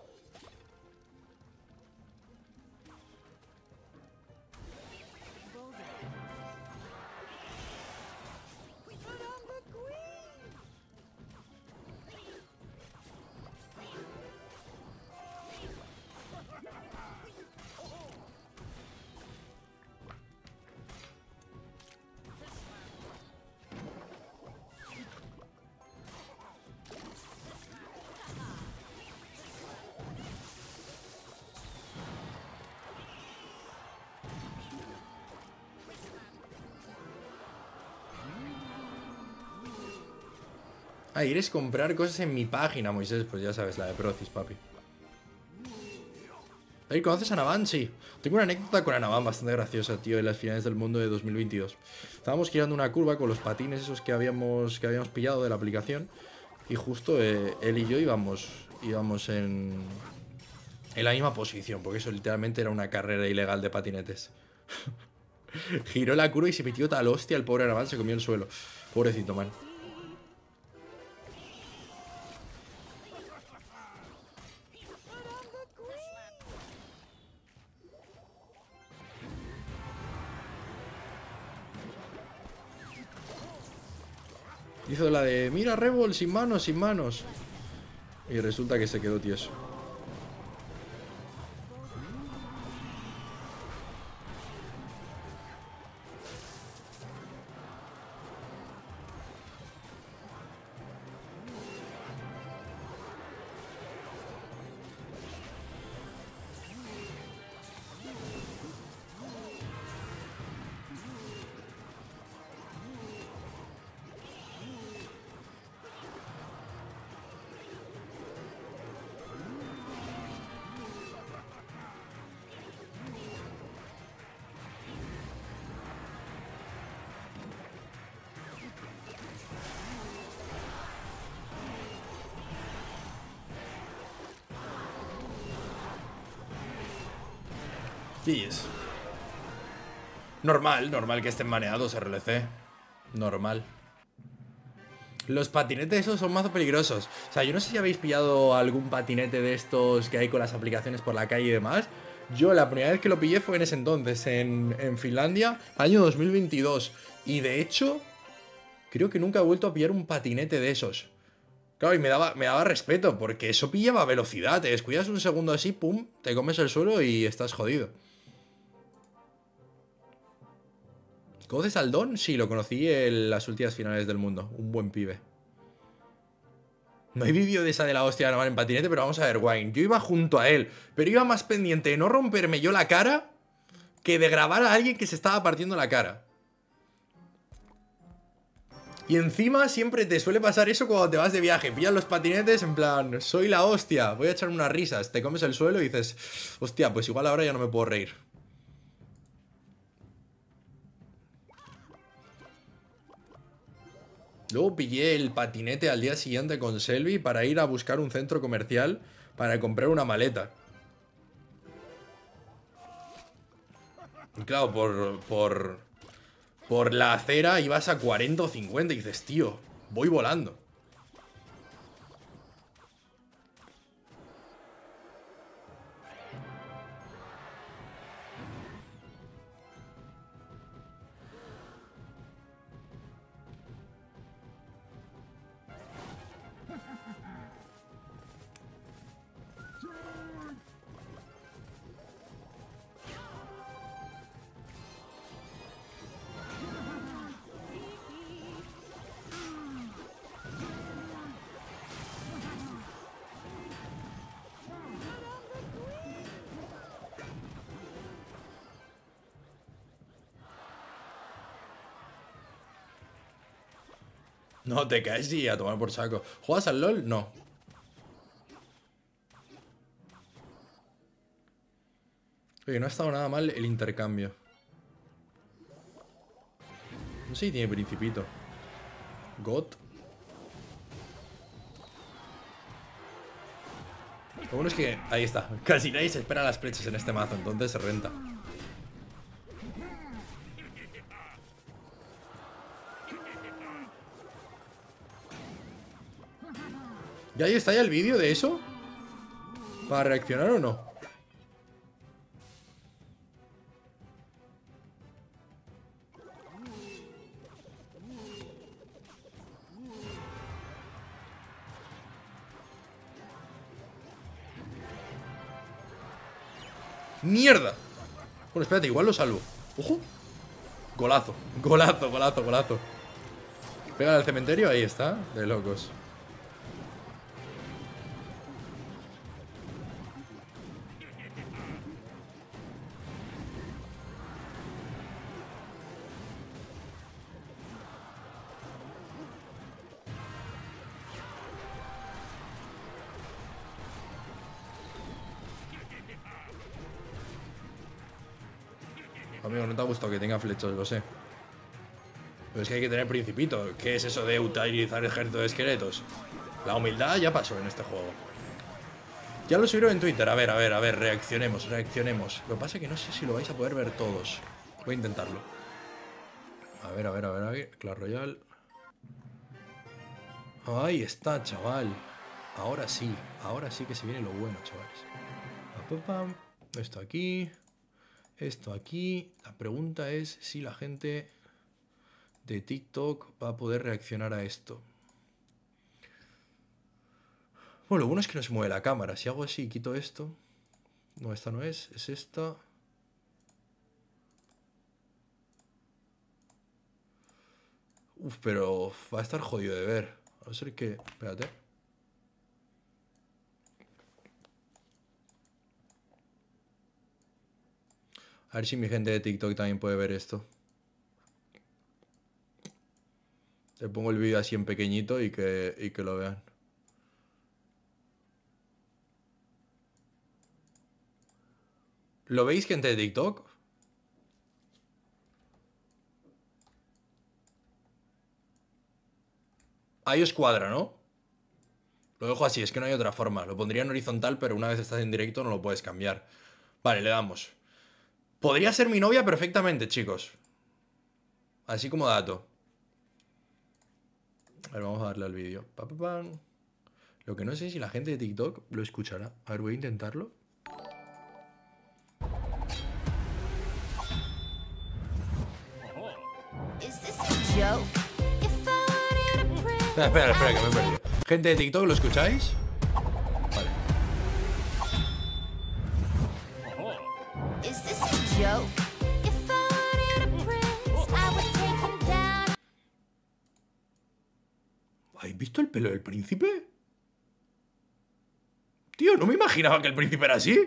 Ah, ¿quieres comprar cosas en mi página, Moisés? Pues ya sabes, la de Procis, papi. Hey, ¿conoces a Navan? Sí. Tengo una anécdota con Navan bastante graciosa, tío, en las finales del mundo de dos mil veintidós. Estábamos girando una curva con los patines esos que habíamos, que habíamos pillado de la aplicación. Y justo eh, él y yo íbamos, íbamos en, en la misma posición, porque eso literalmente era una carrera ilegal de patinetes. Giró la curva y se metió tal hostia, el pobre Navan se comió el suelo. Pobrecito, man. Hizo la de, mira, Revol, sin manos, sin manos. Y resulta que se quedó tieso. Sí, es normal, normal que estén maneados R L C. Normal. Los patinetes esos son mazo peligrosos. O sea, yo no sé si habéis pillado algún patinete de estos que hay con las aplicaciones por la calle y demás. Yo la primera vez que lo pillé fue en ese entonces, en, en Finlandia, año dos mil veintidós. Y de hecho, creo que nunca he vuelto a pillar un patinete de esos. Claro, y me daba, me daba respeto, porque eso pillaba velocidad. Te descuidas un segundo así, pum, te comes el suelo y estás jodido. ¿Conoces al Don? Sí, lo conocí en las últimas finales del mundo. Un buen pibe. No hay vídeo de esa de la hostia normal en patinete, pero vamos a ver, Wayne. Yo iba junto a él, pero iba más pendiente de no romperme yo la cara que de grabar a alguien que se estaba partiendo la cara. Y encima siempre te suele pasar eso cuando te vas de viaje. Pillas los patinetes en plan, soy la hostia, voy a echar unas risas. Te comes el suelo y dices, hostia, pues igual ahora ya no me puedo reír. Luego pillé el patinete al día siguiente con Selvi para ir a buscar un centro comercial para comprar una maleta. Y claro, por, por, por la acera ibas a cuarenta o cincuenta y dices, tío, voy volando. No, te caes y a tomar por saco. ¿Juegas al LOL? No. Oye, no ha estado nada mal el intercambio. No sé si tiene principito. God. Lo bueno es que, ahí está, casi nadie se espera las flechas en este mazo, entonces se renta. ¿Ya ahí está ya el vídeo de eso? ¿Para reaccionar o no? ¡Mierda! Bueno, espérate, igual lo salvo. ¡Ojo! Golazo, golazo, golazo, golazo. Pega al cementerio, ahí está. De locos. Amigo, no te ha gustado que tenga flechas, lo sé. Pero es que hay que tener principito. ¿Qué es eso de utilizar ejército de esqueletos? La humildad ya pasó en este juego. Ya lo subieron en Twitter. A ver, a ver, a ver, reaccionemos, reaccionemos. Lo que pasa es que no sé si lo vais a poder ver todos. Voy a intentarlo. A ver, a ver, a ver, a ver. Clash Royale. Ahí está, chaval. Ahora sí, ahora sí que se viene lo bueno, chavales. Esto aquí. Esto aquí. La pregunta es si la gente de TikTok va a poder reaccionar a esto. Bueno, lo bueno es que no se mueve la cámara. Si hago así y quito esto... No, esta no es, es esta. Uf, pero va a estar jodido de ver. A no ser que... Espérate. A ver si mi gente de TikTok también puede ver esto. Le pongo el vídeo así en pequeñito y que, y que lo vean. ¿Lo veis, gente de TikTok? Ahí os cuadra, ¿no? Lo dejo así, es que no hay otra forma. Lo pondría en horizontal, pero una vez estás en directo no lo puedes cambiar. Vale, le damos. Podría ser mi novia perfectamente, chicos. Así como dato. A ver, vamos a darle al vídeo. Pa, pa, pam. Lo que no sé es si la gente de TikTok lo escuchará. A ver, voy a intentarlo. Espera, espera, espera, que me he perdido. Gente de TikTok, ¿lo escucháis? Vale. ¿Habéis visto el pelo del príncipe? Tío, no me imaginaba que el príncipe era así.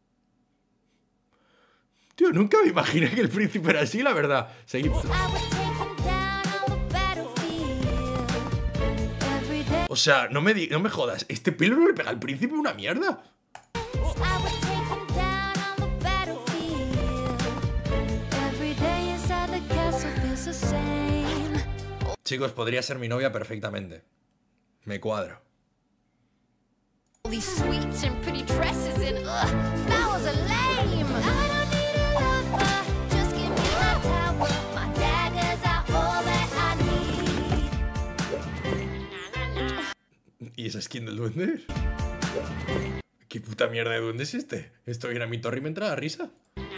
Tío, nunca me imaginé que el príncipe era así, la verdad. Seguimos. O sea, no me, di no me jodas. Este pelo no le pega al príncipe una mierda. Chicos, podría ser mi novia perfectamente. Me cuadra. ¿Y esa skin del duende? ¿Qué puta mierda de duende es este? Esto viene a mi torre y me entra la risa.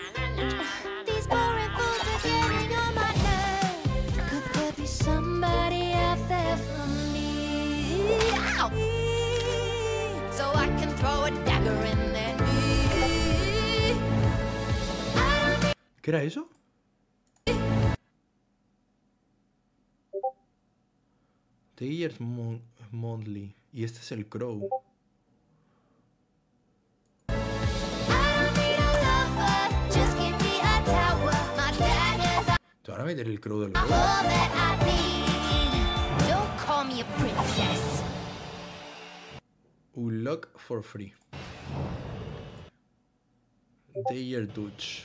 ¿Qué era eso? Tayers Monthly. Y este es el Crow. ¿Te van a meter el Crow del Crow? Unlock for free. Tayer Dutch.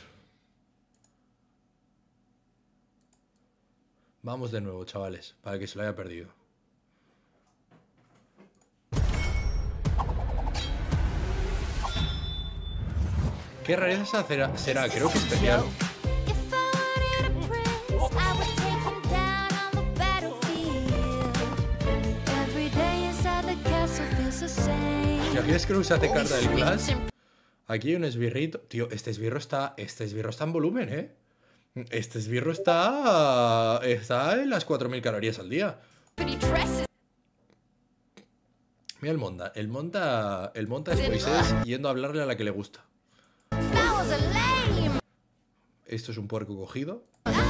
Vamos de nuevo, chavales, para que se lo haya perdido. ¿Qué rareza será? será? Creo que especial. ¿Y aquí es que se hace carta del Clash? Aquí hay un esbirrito. Tío, este esbirro está. Este esbirro está en volumen, ¿eh? Este esbirro está. Está en las cuatro mil calorías al día. Mira el Monta. El Monta. El Monta es Moisés yendo a hablarle a la que le gusta. Esto es un puerco cogido.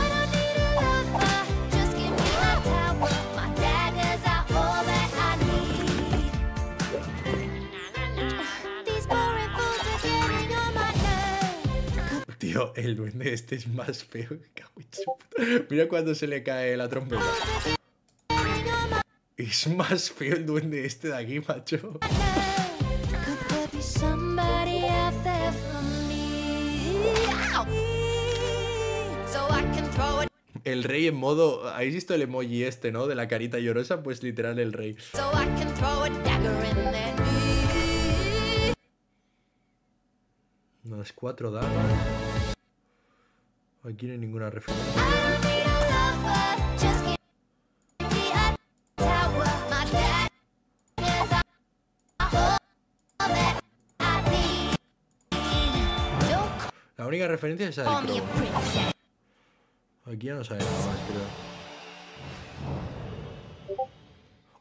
Tío, el duende este es más feo que cago en su puta. Mira cuando se le cae la trompeta. Es más feo el duende este de aquí, macho. El rey en modo... ¿Habéis visto el emoji este, no? De la carita llorosa, pues literal el rey. Unas cuatro damas. Aquí no hay ninguna referencia. La única referencia es esa del Crow. Aquí ya no sabe nada más, creo.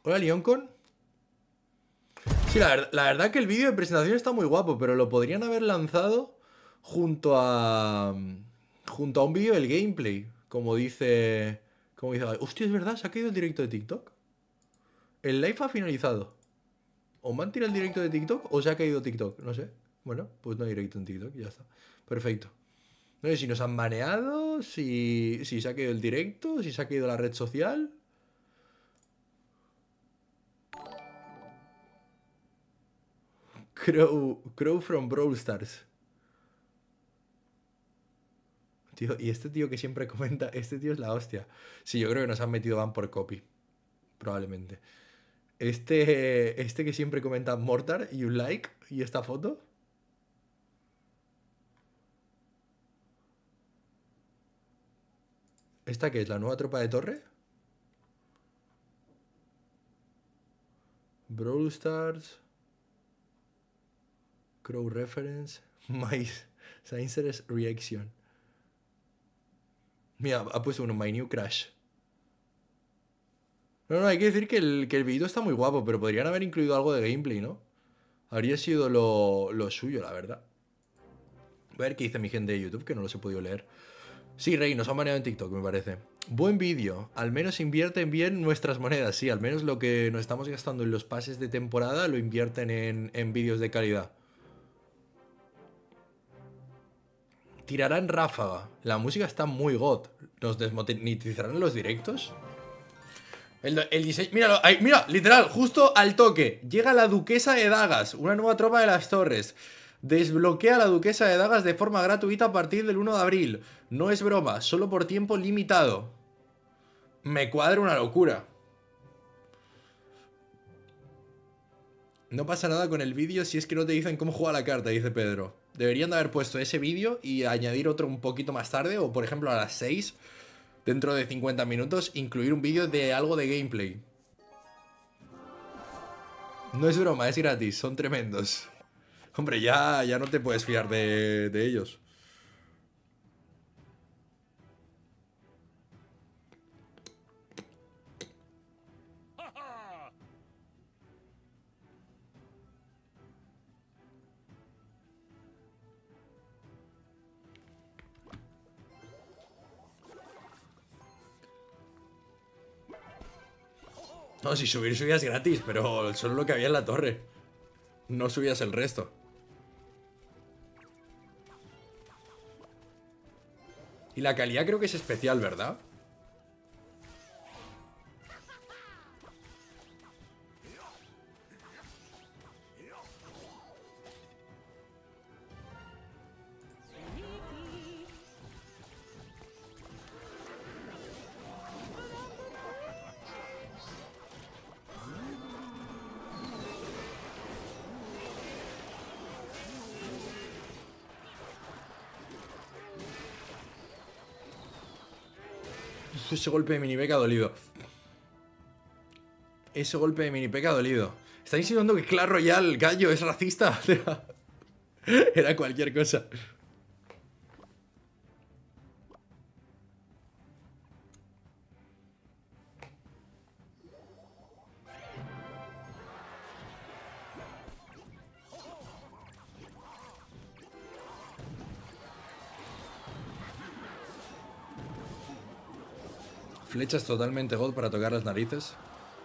Hola, Leoncon. Sí, la, ver la verdad que el vídeo de presentación está muy guapo, pero lo podrían haber lanzado junto a... junto a un vídeo del gameplay. Como dice... Como dice... Hostia, es verdad, ¿se ha caído el directo de TikTok? El live ha finalizado. O me han tirado el directo de TikTok o se ha caído TikTok, no sé. Bueno, pues no hay directo en TikTok, ya está. Perfecto. No sé si nos han baneado, si, si se ha caído el directo, si se ha caído la red social. Crow, Crow from Brawl Stars. Tío, y este tío que siempre comenta, este tío es la hostia. Sí, yo creo que nos han metido ban por copy. Probablemente. Este, este que siempre comenta Mortar y un like y esta foto. ¿Esta qué es? ¿La nueva tropa de torre? Brawl Stars. Crow Reference. My Science's Reaction. Mira, ha puesto uno, My New Crash. No, no, hay que decir que el, que el vídeo está muy guapo, pero podrían haber incluido algo de gameplay, ¿no? Habría sido lo, lo suyo, la verdad. Voy a ver qué dice mi gente de YouTube, que no los he podido leer. Sí, Rey, nos han baneado en TikTok, me parece. Buen vídeo. Al menos invierten bien nuestras monedas. Sí, al menos lo que nos estamos gastando en los pases de temporada lo invierten en, en vídeos de calidad. Tirará en ráfaga. La música está muy god. ¿Nos desmonetizarán los directos? El, el diseño... Míralo, ahí, mira, literal, justo al toque. Llega la Duquesa de Dagas, una nueva tropa de las torres. Desbloquea a la Duquesa de Dagas de forma gratuita a partir del uno de abril. No es broma, solo por tiempo limitado. Me cuadra una locura. No pasa nada con el vídeo si es que no te dicen cómo juega la carta, dice Pedro. Deberían de haber puesto ese vídeo y añadir otro un poquito más tarde, o por ejemplo a las seis, dentro de cincuenta minutos, incluir un vídeo de algo de gameplay. No es broma, es gratis, son tremendos. Hombre, ya, ya no te puedes fiar de, de ellos. No, si subir subías gratis, pero solo lo que había en la torre. No subías el resto. Y la calidad creo que es especial, ¿verdad? Ese golpe de mini P K ha dolido. Ese golpe de mini P K ha dolido. ¿Está insinuando que Clash Royale, gallo, es racista? Era cualquier cosa. Flechas totalmente god para tocar las narices.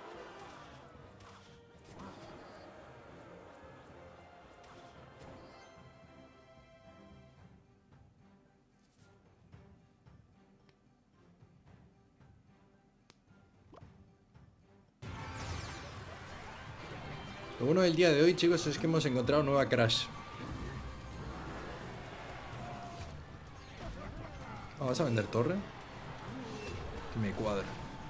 Lo bueno del día de hoy, chicos, es que hemos encontrado nueva Crash. ¿Vas a vender torre? Me cuadra.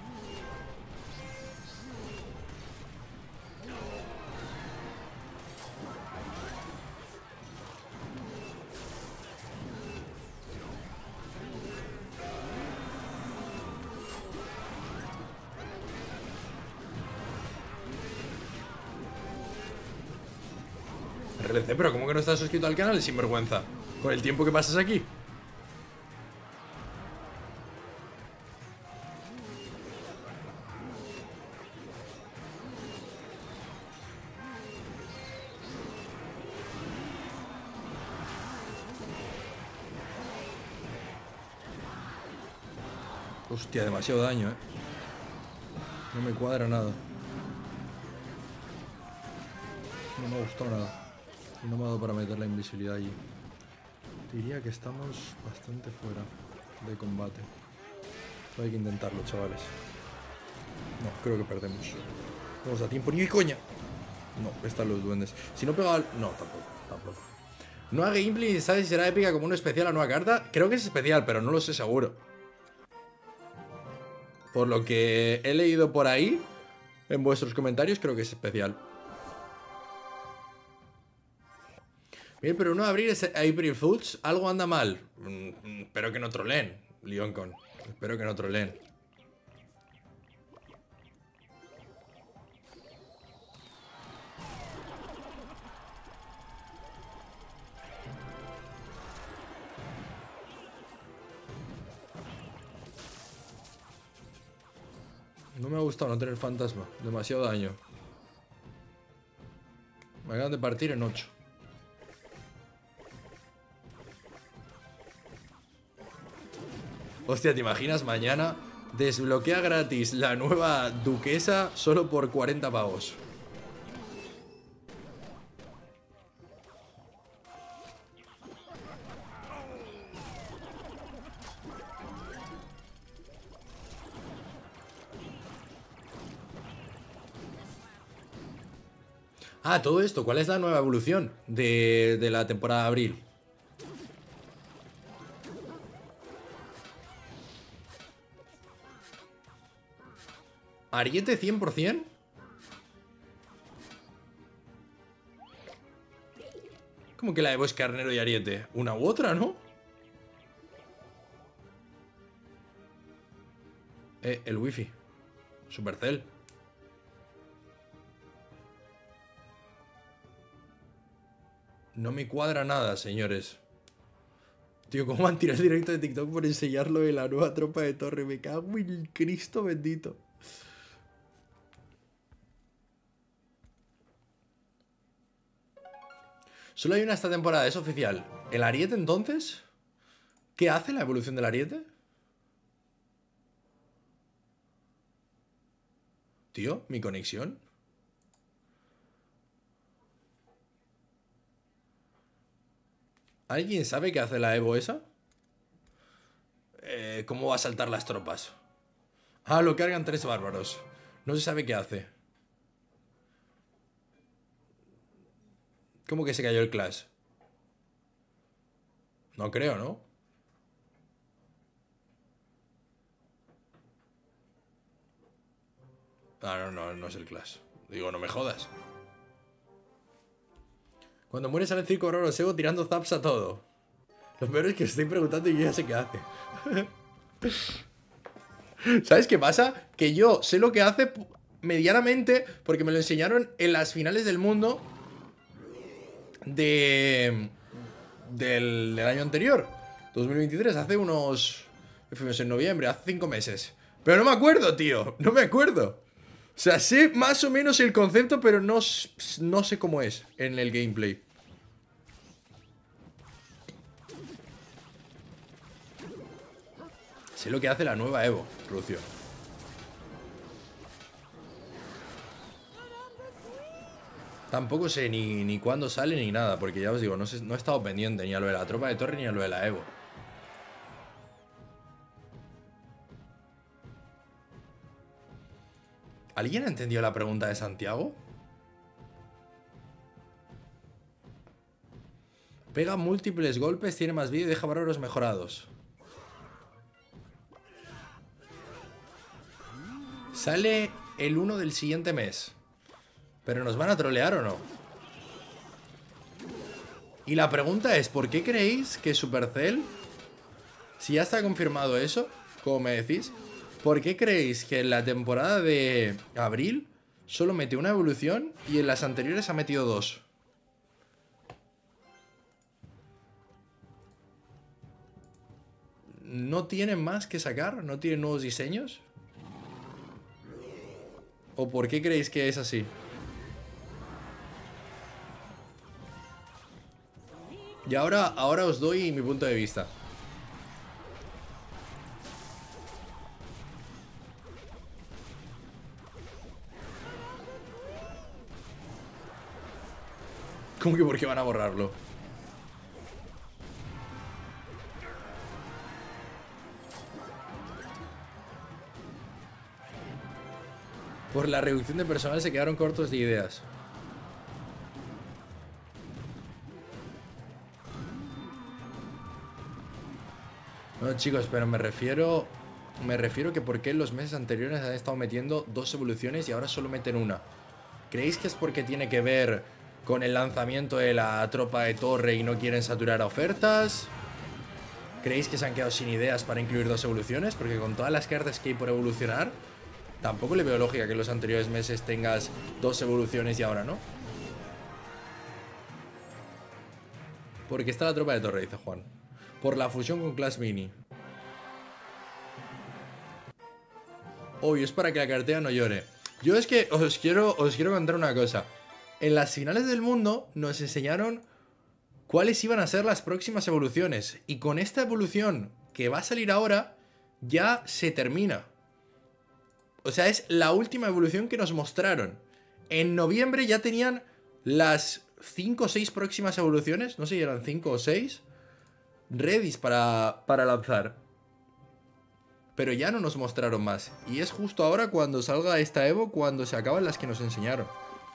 R L C, pero ¿cómo que no estás suscrito al canal, sinvergüenza? Con el tiempo que pasas aquí. Hostia, demasiado daño, eh. No me cuadra nada. No me ha gustado nada. Y no me ha dado para meter la invisibilidad allí. Diría que estamos bastante fuera de combate. Pero hay que intentarlo, chavales. No, creo que perdemos. Vamos a tiempo. ¡Ni coña! No, están los duendes. Si no pega al... No, tampoco, tampoco. Nueva gameplay, ¿sabes si será épica como un especial la nueva carta? Creo que es especial, pero no lo sé seguro. Por lo que he leído por ahí, en vuestros comentarios, creo que es especial. Bien, pero no abrir ese April Fools, algo anda mal. Mm, espero que no troleen, Leoncon. Espero que no troleen. No me ha gustado no tener fantasma. Demasiado daño. Me acaban de partir en ocho. Hostia, ¿te imaginas mañana? Desbloquea gratis la nueva duquesa solo por cuarenta pavos. Ah, todo esto, ¿cuál es la nueva evolución de, de la temporada de abril? ¿Ariete cien por cien? ¿Cómo que la Evo es carnero y Ariete? Una u otra, ¿no? Eh, el wifi. Supercell. No me cuadra nada, señores. Tío, ¿cómo han tirado el directo de TikTok por enseñarlo de la nueva tropa de torre? Me cago en el Cristo bendito. Solo hay una esta temporada, es oficial. ¿El Ariete entonces? ¿Qué hace la evolución del Ariete? Tío, mi conexión. ¿Alguien sabe qué hace la Evo esa? Eh, ¿Cómo va a saltar las tropas? Ah, lo cargan tres bárbaros. No se sabe qué hace. ¿Cómo que se cayó el Clash? No creo, ¿no? Ah, no, no, no es el Clash. Digo, no me jodas. Cuando muere sale el circo Roro Sego tirando zaps a todo. Lo peor es que estoy preguntando y yo ya sé qué hace. ¿Sabes qué pasa? Que yo sé lo que hace medianamente porque me lo enseñaron en las finales del mundo de... Del, del año anterior, dos mil veintitrés, hace unos... Fuimos en noviembre, hace cinco meses. Pero no me acuerdo, tío, no me acuerdo. O sea, sé más o menos el concepto, pero no, no sé cómo es en el gameplay. Sé lo que hace la nueva Evo, Rucio. Tampoco sé ni, ni cuándo sale ni nada, porque ya os digo, no, sé, no he estado pendiente ni a lo de la tropa de torre ni a lo de la Evo. ¿Alguien ha entendido la pregunta de Santiago? Pega múltiples golpes, tiene más vida y deja bárbaros mejorados. Sale el uno del siguiente mes. ¿Pero nos van a trolear o no? Y la pregunta es, ¿por qué creéis que Supercell, si ya está confirmado eso, como me decís, ¿por qué creéis que en la temporada de abril solo mete una evolución y en las anteriores ha metido dos? ¿No tienen más que sacar? ¿No tienen nuevos diseños? ¿O por qué creéis que es así? Y ahora, ahora os doy mi punto de vista. ¿Cómo que por qué van a borrarlo? Por la reducción de personal se quedaron cortos de ideas. No, chicos, pero me refiero... Me refiero que por qué en los meses anteriores han estado metiendo dos evoluciones y ahora solo meten una. ¿Creéis que es porque tiene que ver con el lanzamiento de la tropa de torre y no quieren saturar a ofertas? ¿Creéis que se han quedado sin ideas para incluir dos evoluciones? Porque con todas las cartas que hay por evolucionar, tampoco le veo lógica que en los anteriores meses tengas dos evoluciones y ahora no. Porque está la tropa de torre, dice Juan. Por la fusión con Clash Mini. Obvio, es para que la cartera no llore. Yo es que os quiero, os quiero contar una cosa. En las finales del mundo nos enseñaron cuáles iban a ser las próximas evoluciones. Y con esta evolución que va a salir ahora, ya se termina. O sea, es la última evolución que nos mostraron. En noviembre ya tenían las cinco o seis próximas evoluciones. No sé si eran cinco o seis. Ready para, para lanzar. Pero ya no nos mostraron más. Y es justo ahora cuando salga esta Evo, cuando se acaban las que nos enseñaron.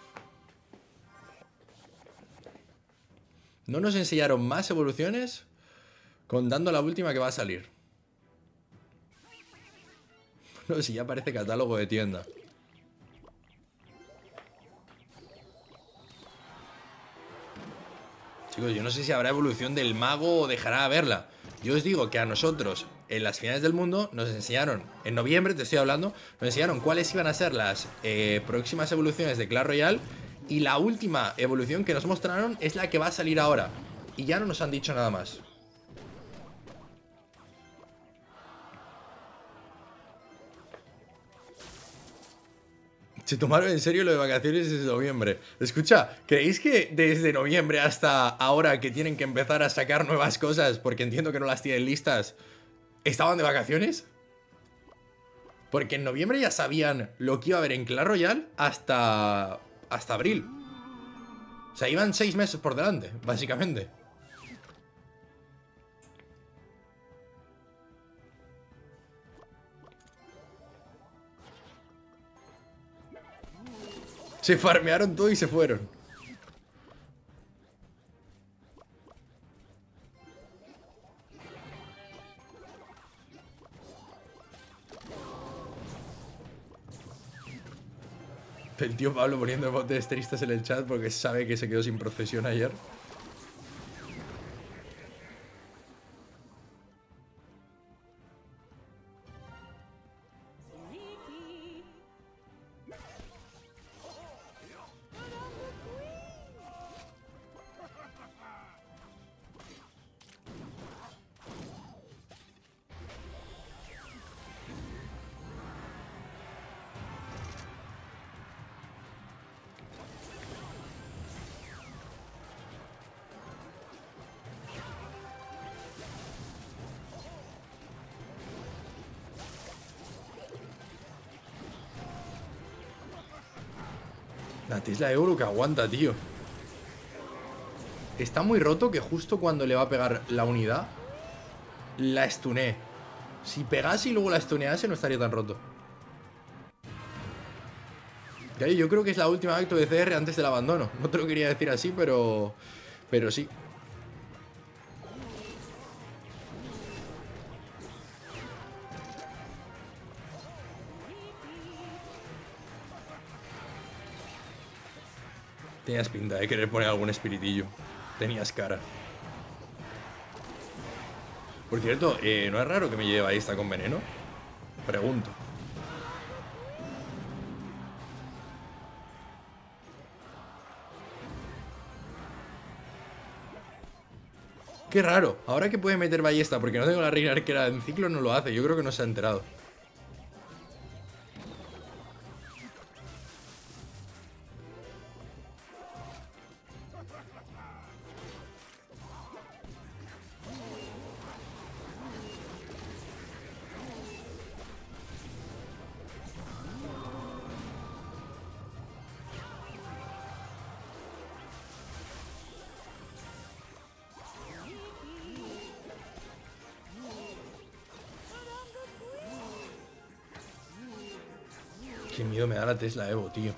No nos enseñaron más evoluciones contando la última que va a salir. No, si ya parece catálogo de tienda. Chicos, yo no sé si habrá evolución del mago o dejará de haberla. Yo os digo que a nosotros, en las finales del mundo, nos enseñaron, en noviembre te estoy hablando, nos enseñaron cuáles iban a ser las eh, próximas evoluciones de Clash Royale. Y la última evolución que nos mostraron es la que va a salir ahora. Y ya no nos han dicho nada más. Se tomaron en serio lo de vacaciones desde noviembre. Escucha, ¿creéis que desde noviembre hasta ahora que tienen que empezar a sacar nuevas cosas, porque entiendo que no las tienen listas, estaban de vacaciones? Porque en noviembre ya sabían lo que iba a haber en Clash Royale hasta... hasta abril. O sea, iban seis meses por delante, básicamente. Se farmearon todo y se fueron. El tío Pablo poniendo botes tristes en el chat porque sabe que se quedó sin profesión ayer. La Tesla Euro que aguanta, tío. Está muy roto que justo cuando le va a pegar la unidad la stune. Si pegase y luego la stunease no estaría tan roto. Claro, yo creo que es la última acto de C R antes del abandono. No te lo quería decir así, pero... Pero sí. Tenías pinta de querer poner algún espiritillo. Tenías cara. Por cierto, eh, ¿no es raro que me lleve ballesta con veneno? Pregunto. Qué raro. Ahora que puede meter ballesta porque no tengo la reina arquera en ciclo, no lo hace. Yo creo que no se ha enterado. Qué miedo me da la Tesla Evo, tío.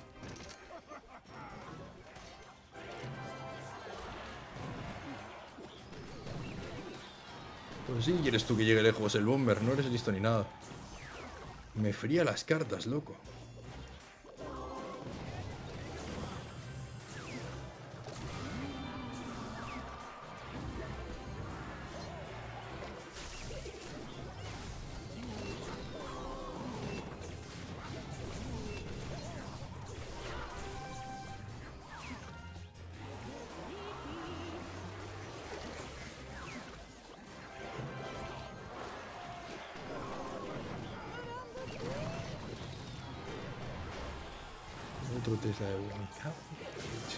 Pues sí, quieres tú que llegue lejos el bomber, no eres listo ni nada. Me fría las cartas, loco. Otro Tesla de Evo, me cago en la leche.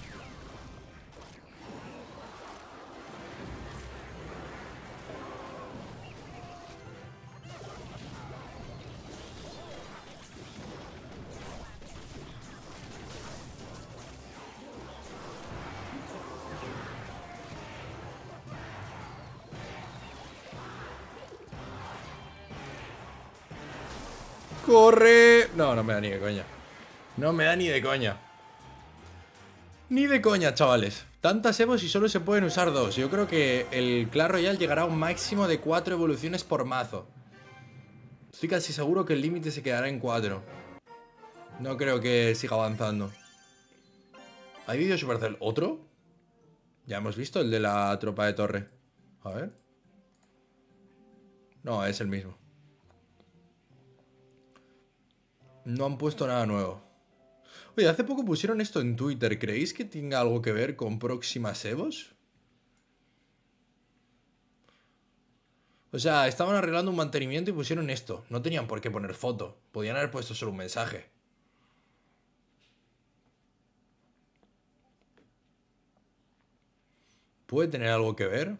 ¡Corre! No, no me da ni de coña. No me da ni de coña. Ni de coña, chavales. Tantas Evos y solo se pueden usar dos. Yo creo que el Clash Royale llegará a un máximo de cuatro evoluciones por mazo. Estoy casi seguro que el límite se quedará en cuatro. No creo que siga avanzando. ¿Hay vídeo Supercell? ¿Otro? Ya hemos visto el de la tropa de torre. A ver. No, es el mismo. No han puesto nada nuevo. Oye, hace poco pusieron esto en Twitter. ¿Creéis que tenga algo que ver con próximas Evos? O sea, estaban arreglando un mantenimiento y pusieron esto. No tenían por qué poner foto. Podían haber puesto solo un mensaje. ¿Puede tener algo que ver?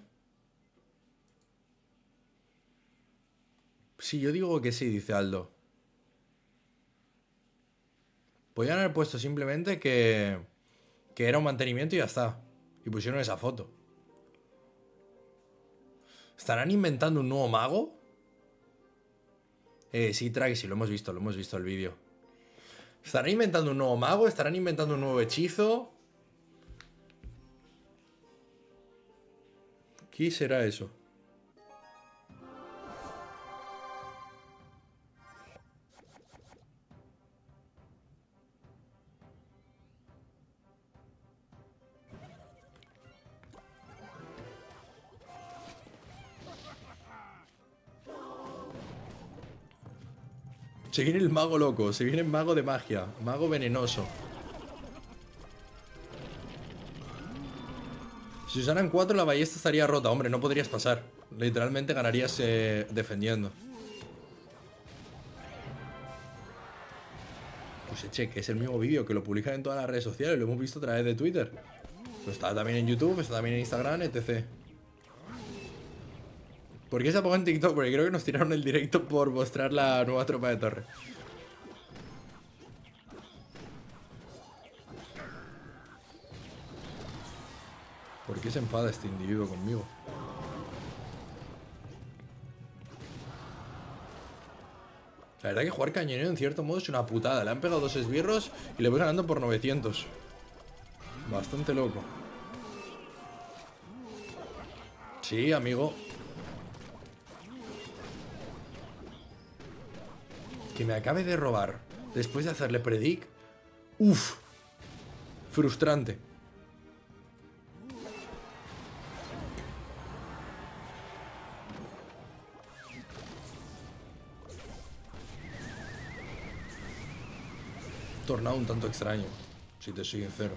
Sí, yo digo que sí, dice Aldo. Podían haber puesto simplemente que, que era un mantenimiento y ya está. Y pusieron esa foto. ¿Estarán inventando un nuevo mago? Eh, sí, Track, sí, lo hemos visto, lo hemos visto el vídeo. ¿Estarán inventando un nuevo mago? ¿Estarán inventando un nuevo hechizo? ¿Qué será eso? Se viene el mago loco, se viene el mago de magia, mago venenoso. Si usaran cuatro la ballesta estaría rota. Hombre, no podrías pasar. Literalmente ganarías eh, defendiendo. Pues eche, que es el mismo vídeo, que lo publican en todas las redes sociales. Lo hemos visto a través de Twitter. Pues está también en YouTube, está también en Instagram, etcétera. ¿Por qué se apagó en TikTok? Porque creo que nos tiraron el directo por mostrar la nueva tropa de torre. ¿Por qué se enfada este individuo conmigo? La verdad que jugar cañonero en cierto modo es una putada. Le han pegado dos esbirros y le voy ganando por novecientos. Bastante loco. Sí, amigo. Que me acabe de robar después de hacerle predict. Uf. Frustrante. Tornado un tanto extraño, si te soy sincero.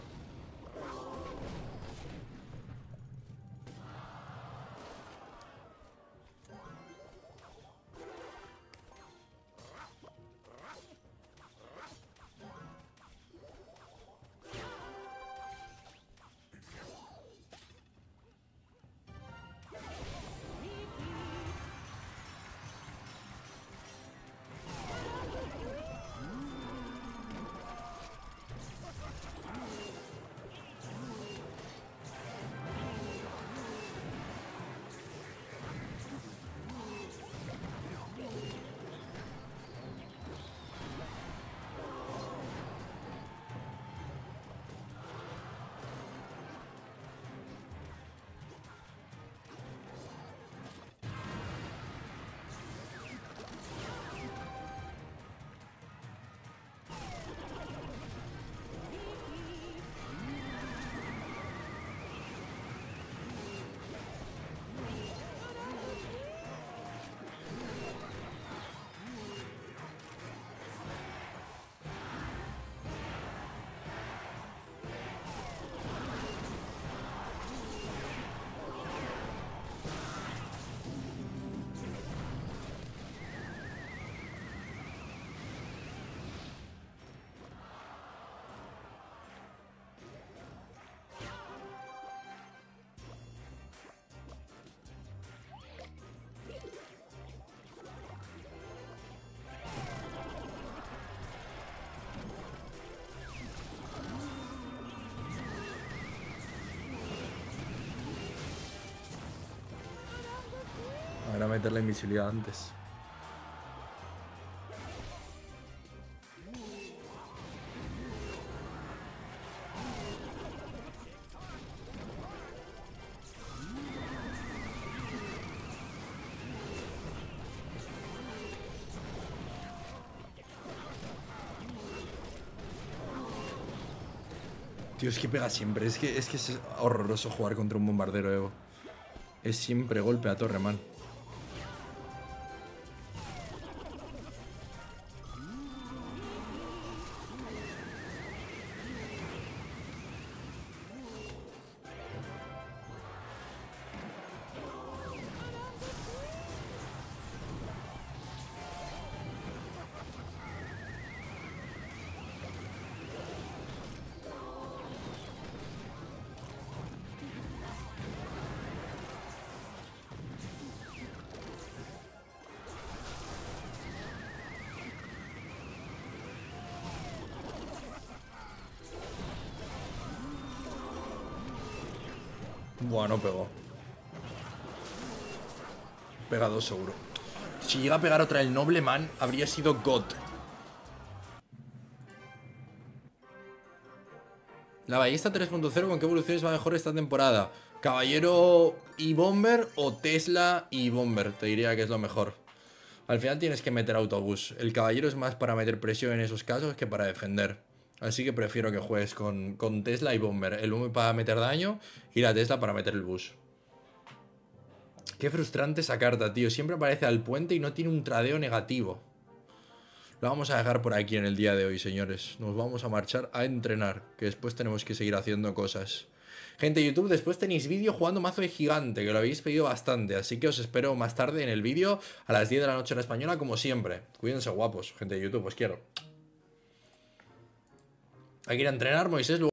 meter la invisibilidad antes. Tío, es que pega siempre. Es que, es que es horroroso jugar contra un bombardero Evo. Es siempre golpe a torre, man. Buah, no pegó. Pega dos seguro. Si llega a pegar otra el noble man, habría sido God. La ballesta tres punto cero, ¿con qué evoluciones va mejor esta temporada? ¿Caballero y Bomber o Tesla y Bomber? Te diría que es lo mejor. Al final tienes que meter autobús. El caballero es más para meter presión en esos casos que para defender. Así que prefiero que juegues con, con Tesla y Bomber. El Bomber para meter daño y la Tesla para meter el bus. Qué frustrante esa carta, tío. Siempre aparece al puente y no tiene un tradeo negativo. Lo vamos a dejar por aquí en el día de hoy, señores. Nos vamos a marchar a entrenar, que después tenemos que seguir haciendo cosas. Gente de YouTube, después tenéis vídeo jugando mazo de gigante, que lo habéis pedido bastante. Así que os espero más tarde en el vídeo a las diez de la noche en la española, como siempre. Cuídense, guapos. Gente de YouTube, os quiero. Hay que ir a entrenar, Moisés.